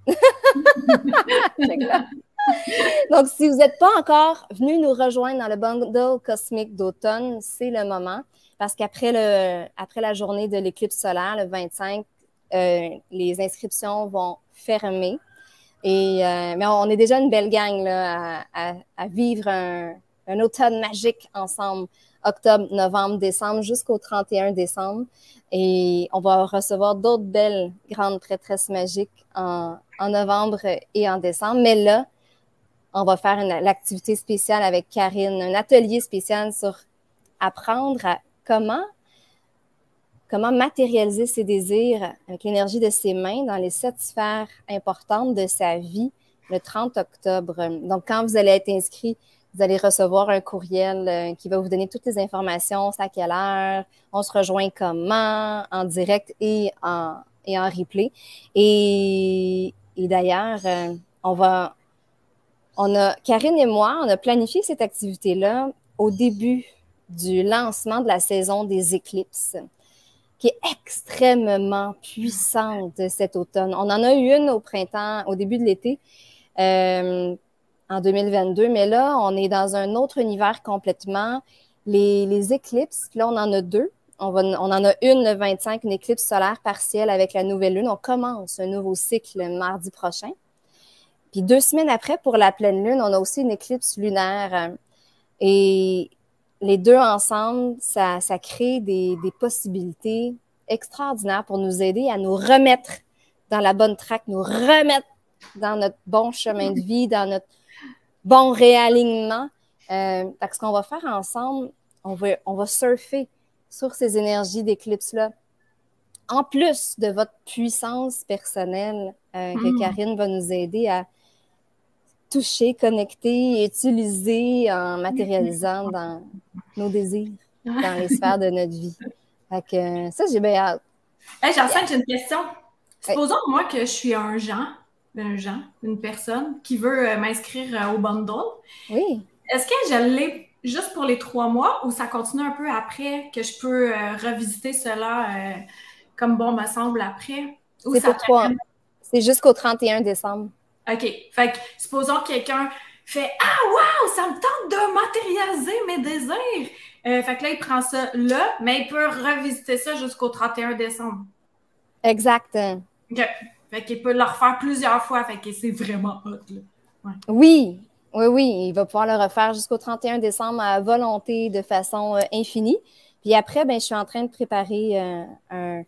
donc, si vous n'êtes pas encore venu nous rejoindre dans le bundle cosmique d'automne, c'est le moment. Parce qu'après le, après la journée de l'éclipse solaire, le vingt-cinq, euh, les inscriptions vont fermer. Et, euh, mais on est déjà une belle gang là, à, à, à vivre un, un automne magique ensemble, octobre, novembre, décembre, jusqu'au trente et un décembre. Et on va recevoir d'autres belles grandes prêtresses magiques en, en novembre et en décembre. Mais là, on va faire une, l'activité spéciale avec Karine, un atelier spécial sur apprendre à comment, comment matérialiser ses désirs avec l'énergie de ses mains dans les sept sphères importantes de sa vie le trente octobre. Donc, quand vous allez être inscrit, vous allez recevoir un courriel euh, qui va vous donner toutes les informations, c'est à quelle heure, on se rejoint comment, en direct et en, et en replay. Et, et d'ailleurs, euh, on va, on a, Karine et moi, on a planifié cette activité-là au début du lancement de la saison des éclipses, qui est extrêmement puissante cet automne. On en a eu une au printemps, au début de l'été, euh, en deux mille vingt-deux, mais là, on est dans un autre univers complètement. Les, les éclipses, là, on en a deux. On, va, on en a une le vingt-cinq, une éclipse solaire partielle avec la nouvelle lune. On commence un nouveau cycle mardi prochain. Puis deux semaines après, pour la pleine lune, on a aussi une éclipse lunaire. Et les deux ensemble, ça, ça crée des, des possibilités extraordinaires pour nous aider à nous remettre dans la bonne traque, nous remettre dans notre bon chemin de vie, dans notre bon réalignement. Euh, parce qu'on va faire ensemble, on va, on va surfer sur ces énergies d'éclipse-là. En plus de votre puissance personnelle euh, que mmh. Karine va nous aider à toucher, connecter, utiliser en matérialisant dans nos désirs, dans les sphères de notre vie. Fait que ça, j'ai bien hâte. Hey, Jacinthe, j'ai une question. Supposons, hey. moi, que je suis un Jean, un Jean, une personne qui veut euh, m'inscrire euh, au bundle. Oui. Est-ce que je l'ai juste pour les trois mois ou ça continue un peu après que je peux euh, revisiter cela euh, comme bon me semble après? C'est pour trois. C'est jusqu'au trente et un décembre. OK. Fait que, supposons que quelqu'un fait « Ah, wow! Ça me tente de matérialiser mes désirs! Euh, » Fait que là, il prend ça là, mais il peut revisiter ça jusqu'au trente et un décembre. Exact. OK. Fait qu'il peut le refaire plusieurs fois. Fait que c'est vraiment hot, là. Ouais. Oui. Oui, oui. Il va pouvoir le refaire jusqu'au trente et un décembre à volonté, de façon euh, infinie. Puis après, ben, je suis en train de préparer euh, un...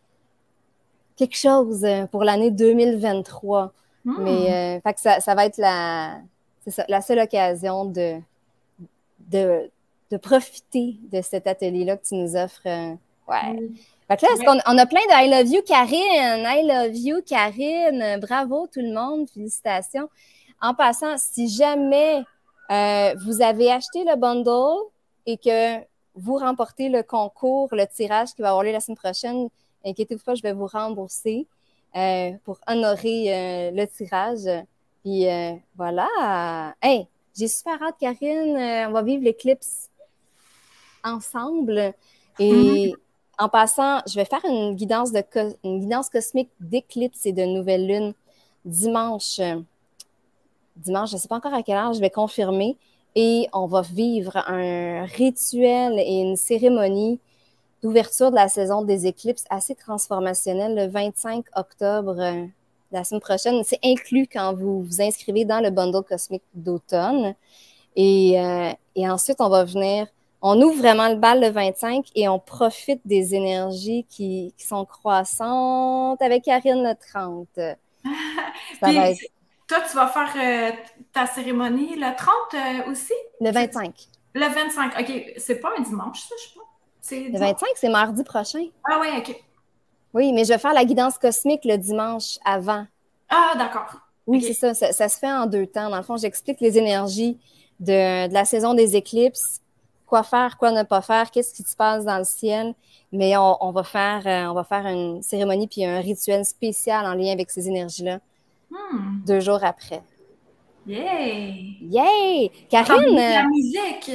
quelque chose pour l'année deux mille vingt-trois. Mmh. Mais euh, fait que ça, ça va être la, c'est ça, la seule occasion de, de, de profiter de cet atelier-là que tu nous offres. Euh, ouais. Mmh. Fait que là, est-ce qu'on on a plein de I love you, Karine? I love you, Karine. Bravo tout le monde. Félicitations. En passant, si jamais euh, vous avez acheté le bundle et que vous remportez le concours, le tirage qui va avoir lieu la semaine prochaine, inquiétez-vous pas, je vais vous rembourser euh, pour honorer euh, le tirage. Puis euh, voilà. Hey, j'ai super hâte, Karine. Euh, on va vivre l'éclipse ensemble. Et mm-hmm. en passant, je vais faire une guidance, de co- une guidance cosmique d'éclipse et de nouvelle lune dimanche. Dimanche, je ne sais pas encore à quelle heure, je vais confirmer. Et on va vivre un rituel et une cérémonie d'ouverture de la saison des éclipses assez transformationnelle le vingt-cinq octobre euh, la semaine prochaine. C'est inclus quand vous vous inscrivez dans le bundle cosmique d'automne. Et, euh, et ensuite, on va venir, on ouvre vraiment le bal le vingt-cinq et on profite des énergies qui, qui sont croissantes avec Karine le trente. Ça Puis, va être... Toi, tu vas faire euh, ta cérémonie le trente euh, aussi? Le vingt-cinq. Le vingt-cinc, OK. C'est pas un dimanche, ça, je pense. C'est le vingt-cinq, c'est mardi prochain. Ah oui, OK. Oui, mais je vais faire la guidance cosmique le dimanche avant. Ah, d'accord. Oui, okay. c'est ça, ça. Ça se fait en deux temps. Dans le fond, j'explique les énergies de, de la saison des éclipses, quoi faire, quoi ne pas faire, qu'est-ce qui se passe dans le ciel. Mais on, on, va, faire, euh, on va faire une cérémonie puis un rituel spécial en lien avec ces énergies-là hmm. deux jours après. Yay! Yay! Karine! La musique!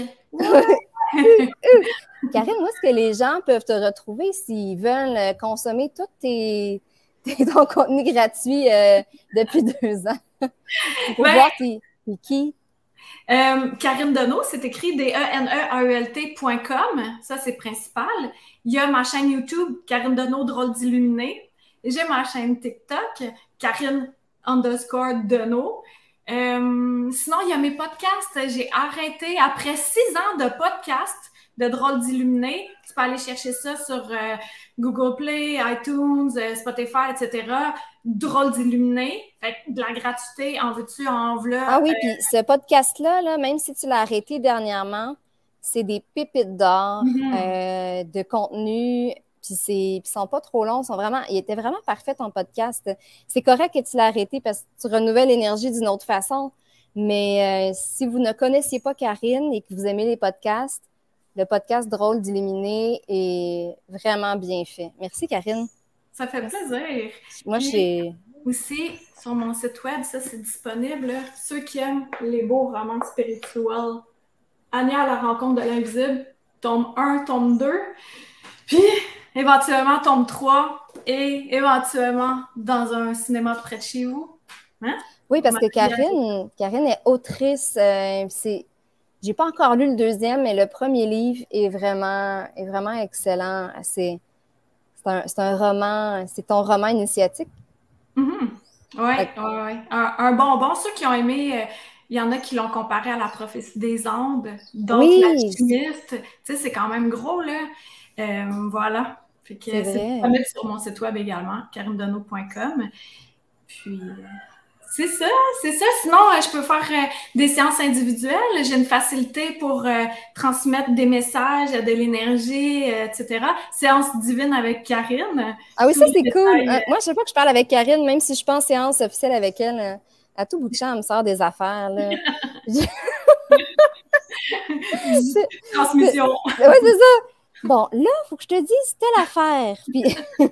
Karine, où est-ce que les gens peuvent te retrouver s'ils veulent consommer tout tes, tes, ton contenu gratuit euh, depuis deux ans? Pour ben, voir t'es, t'es qui? Euh, Karine Deneau, c'est écrit D E N E A U L T point com. Ça, c'est principal. Il y a ma chaîne YouTube, Karine Deneau, drôle d'illuminé. J'ai ma chaîne TikTok, Karine underscore Deneau. Euh, sinon, il y a mes podcasts. J'ai arrêté après six ans de podcasts de Drôles d'Illuminés. Tu peux aller chercher ça sur euh, Google Play, iTunes, euh, Spotify, et cetera. Drôles d'Illuminés. Fait que de la gratuité, en veux-tu, en voilà. Ah oui, euh, puis ce podcast-là, là, même si tu l'as arrêté dernièrement, c'est des pépites d'or Mhm. euh, de contenu. Puis c'est, puis ils sont pas trop longs, ils sont vraiment, il était vraiment parfait ton podcast. C'est correct que tu l'as arrêté parce que tu renouvelles l'énergie d'une autre façon. Mais euh, si vous ne connaissiez pas Karine et que vous aimez les podcasts, le podcast Drôle d'Illuminer est vraiment bien fait. Merci, Karine. Ça fait Merci. plaisir. Moi, Puis, j'ai... aussi, sur mon site web, ça, c'est disponible. Là. Ceux qui aiment les beaux romans spirituels, Anya à la rencontre de l'invisible, tome un, tome deux, puis éventuellement tome trois et éventuellement dans un cinéma près de chez vous. Hein? Oui, parce que Karine, Karine est autrice. Euh, c'est... J'ai pas encore lu le deuxième, mais le premier livre est vraiment, est vraiment excellent. C'est, c'est, un, c'est un roman, c'est ton roman initiatique. Mm-hmm. Oui, ouais, ouais. un, un bonbon. Ceux qui ont aimé, euh, il y en a qui l'ont comparé à La prophétie des Andes, d'autres Oui, l'alchimiste. Tu sais, c'est quand même gros, là. Euh, voilà. Fait que c'est c'est vrai. disponible sur mon site web également, karimdeneau point com. Puis, euh, c'est ça, c'est ça. Sinon, euh, je peux faire euh, des séances individuelles. J'ai une facilité pour euh, transmettre des messages, de l'énergie, euh, et cetera. Séance divine avec Karine. Ah oui, Tous ça, les c'est cool. détails, Euh, moi, je sais pas que je parle avec Karine, même si je suis pas en séance officielle avec elle. euh, à tout bout de champ, elle me sort des affaires. Là. C'est- transmission. c'est- Oui, c'est ça. Bon, là, il faut que je te dise telle affaire. Puis...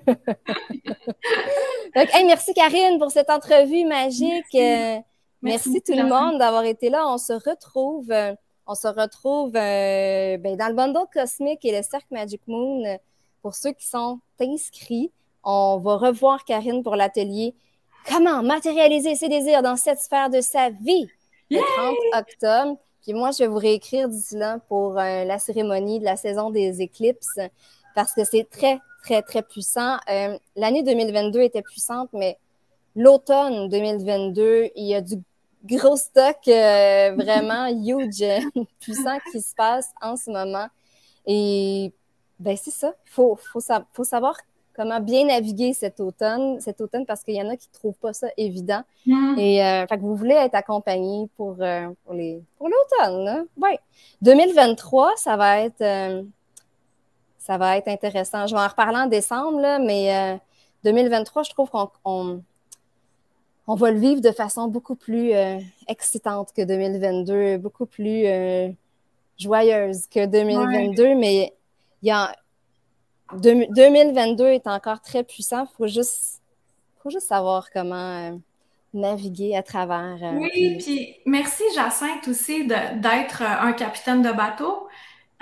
Fait que, hey, merci Karine pour cette entrevue magique. Merci, Euh, merci merci beaucoup, tout le Jacinthe. monde d'avoir été là. On se retrouve, euh, on se retrouve euh, ben, dans le bundle cosmique et le cercle Magic Moon. Euh, Pour ceux qui sont inscrits, on va revoir Karine pour l'atelier Comment matérialiser ses désirs dans cette sphère de sa vie le Yay! trente octobre. Puis moi, je vais vous réécrire d'ici là pour euh, la cérémonie de la saison des éclipses parce que c'est très, très, très puissant. Euh, L'année deux mille vingt-deux était puissante, mais l'automne deux mille vingt-deux, il y a du gros stock euh, vraiment huge, puissant qui se passe en ce moment. Et ben c'est ça, il faut, faut, faut savoir comment bien naviguer cet automne, cet automne parce qu'il y en a qui ne trouvent pas ça évident. Mm. Et euh, fait que vous voulez être accompagné pour, euh, pour, les, pour l'automne. Oui. deux mille vingt-trois, ça va être euh, ça va être intéressant. Je vais en reparler en décembre, là, mais euh, deux mille vingt-trois, je trouve qu'on on, on va le vivre de façon beaucoup plus euh, excitante que deux mille vingt-deux, beaucoup plus euh, joyeuse que deux mille vingt-deux, ouais. Mais il y a deux mille vingt-deux est encore très puissant. Il faut juste, faut juste savoir comment euh, naviguer à travers. Euh, oui, puis... puis merci Jacinthe aussi d'être un capitaine de bateau euh,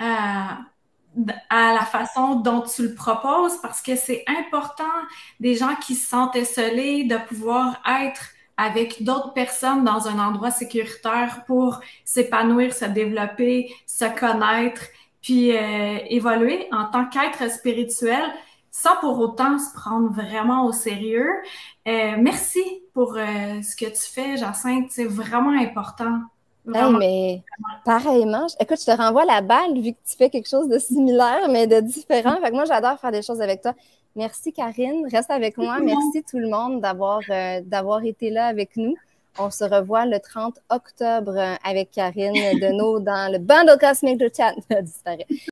à la façon dont tu le proposes parce que c'est important des gens qui se sentent esselés de pouvoir être avec d'autres personnes dans un endroit sécuritaire pour s'épanouir, se développer, se connaître, puis euh, évoluer en tant qu'être spirituel sans pour autant se prendre vraiment au sérieux. Euh, merci pour euh, ce que tu fais, Jacinthe. C'est vraiment important. Hey, Vraiment. mais pareillement, écoute, je te renvoie la balle vu que tu fais quelque chose de similaire, mais de différent. Fait que moi, j'adore faire des choses avec toi. Merci, Karine. Reste avec moi. Merci tout le monde d'avoir euh, d'avoir été là avec nous. On se revoit le trente octobre avec Karine Deneau dans le bundle cosmique de chat. disparaît.